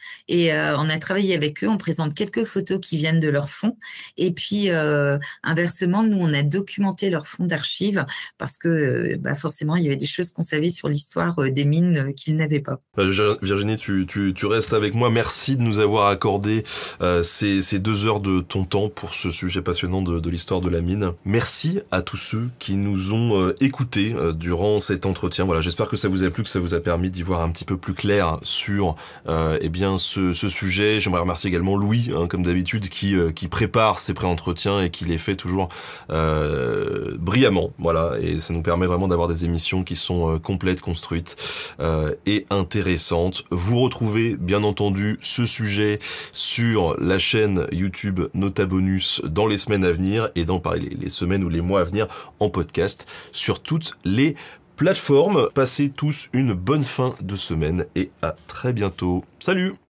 S2: on présente quelques photos qui viennent de leur fonds, et puis inversement, nous on a documenté leur fonds d'archives parce que forcément il y avait des choses qu'on savait sur l'histoire des mines qu'ils n'avaient pas.
S1: Virginie, tu restes avec moi. Merci de nous avoir accordé ces 2 heures de ton temps pour ce sujet passionnant de l'histoire de la mine. Merci à tous ceux qui nous ont écoutés durant cet entretien. Voilà, j'espère que ça vous a plu, que ça vous a permis d'y voir un petit peu plus clair sur ce sujet. J'aimerais remercier également Louis, comme d'habitude, qui prépare ces pré-entretiens et qui les fait toujours brillamment. Voilà, et ça nous permet vraiment d'avoir des émissions qui sont complètes, construites et intéressantes. Vous retrouvez bien entendu ce sujet sur la chaîne YouTube Nota Bonus dans les semaines à venir et dans les semaines ou les mois à venir en podcast sur toutes les plateformes. Passez tous une bonne fin de semaine et à très bientôt. Salut!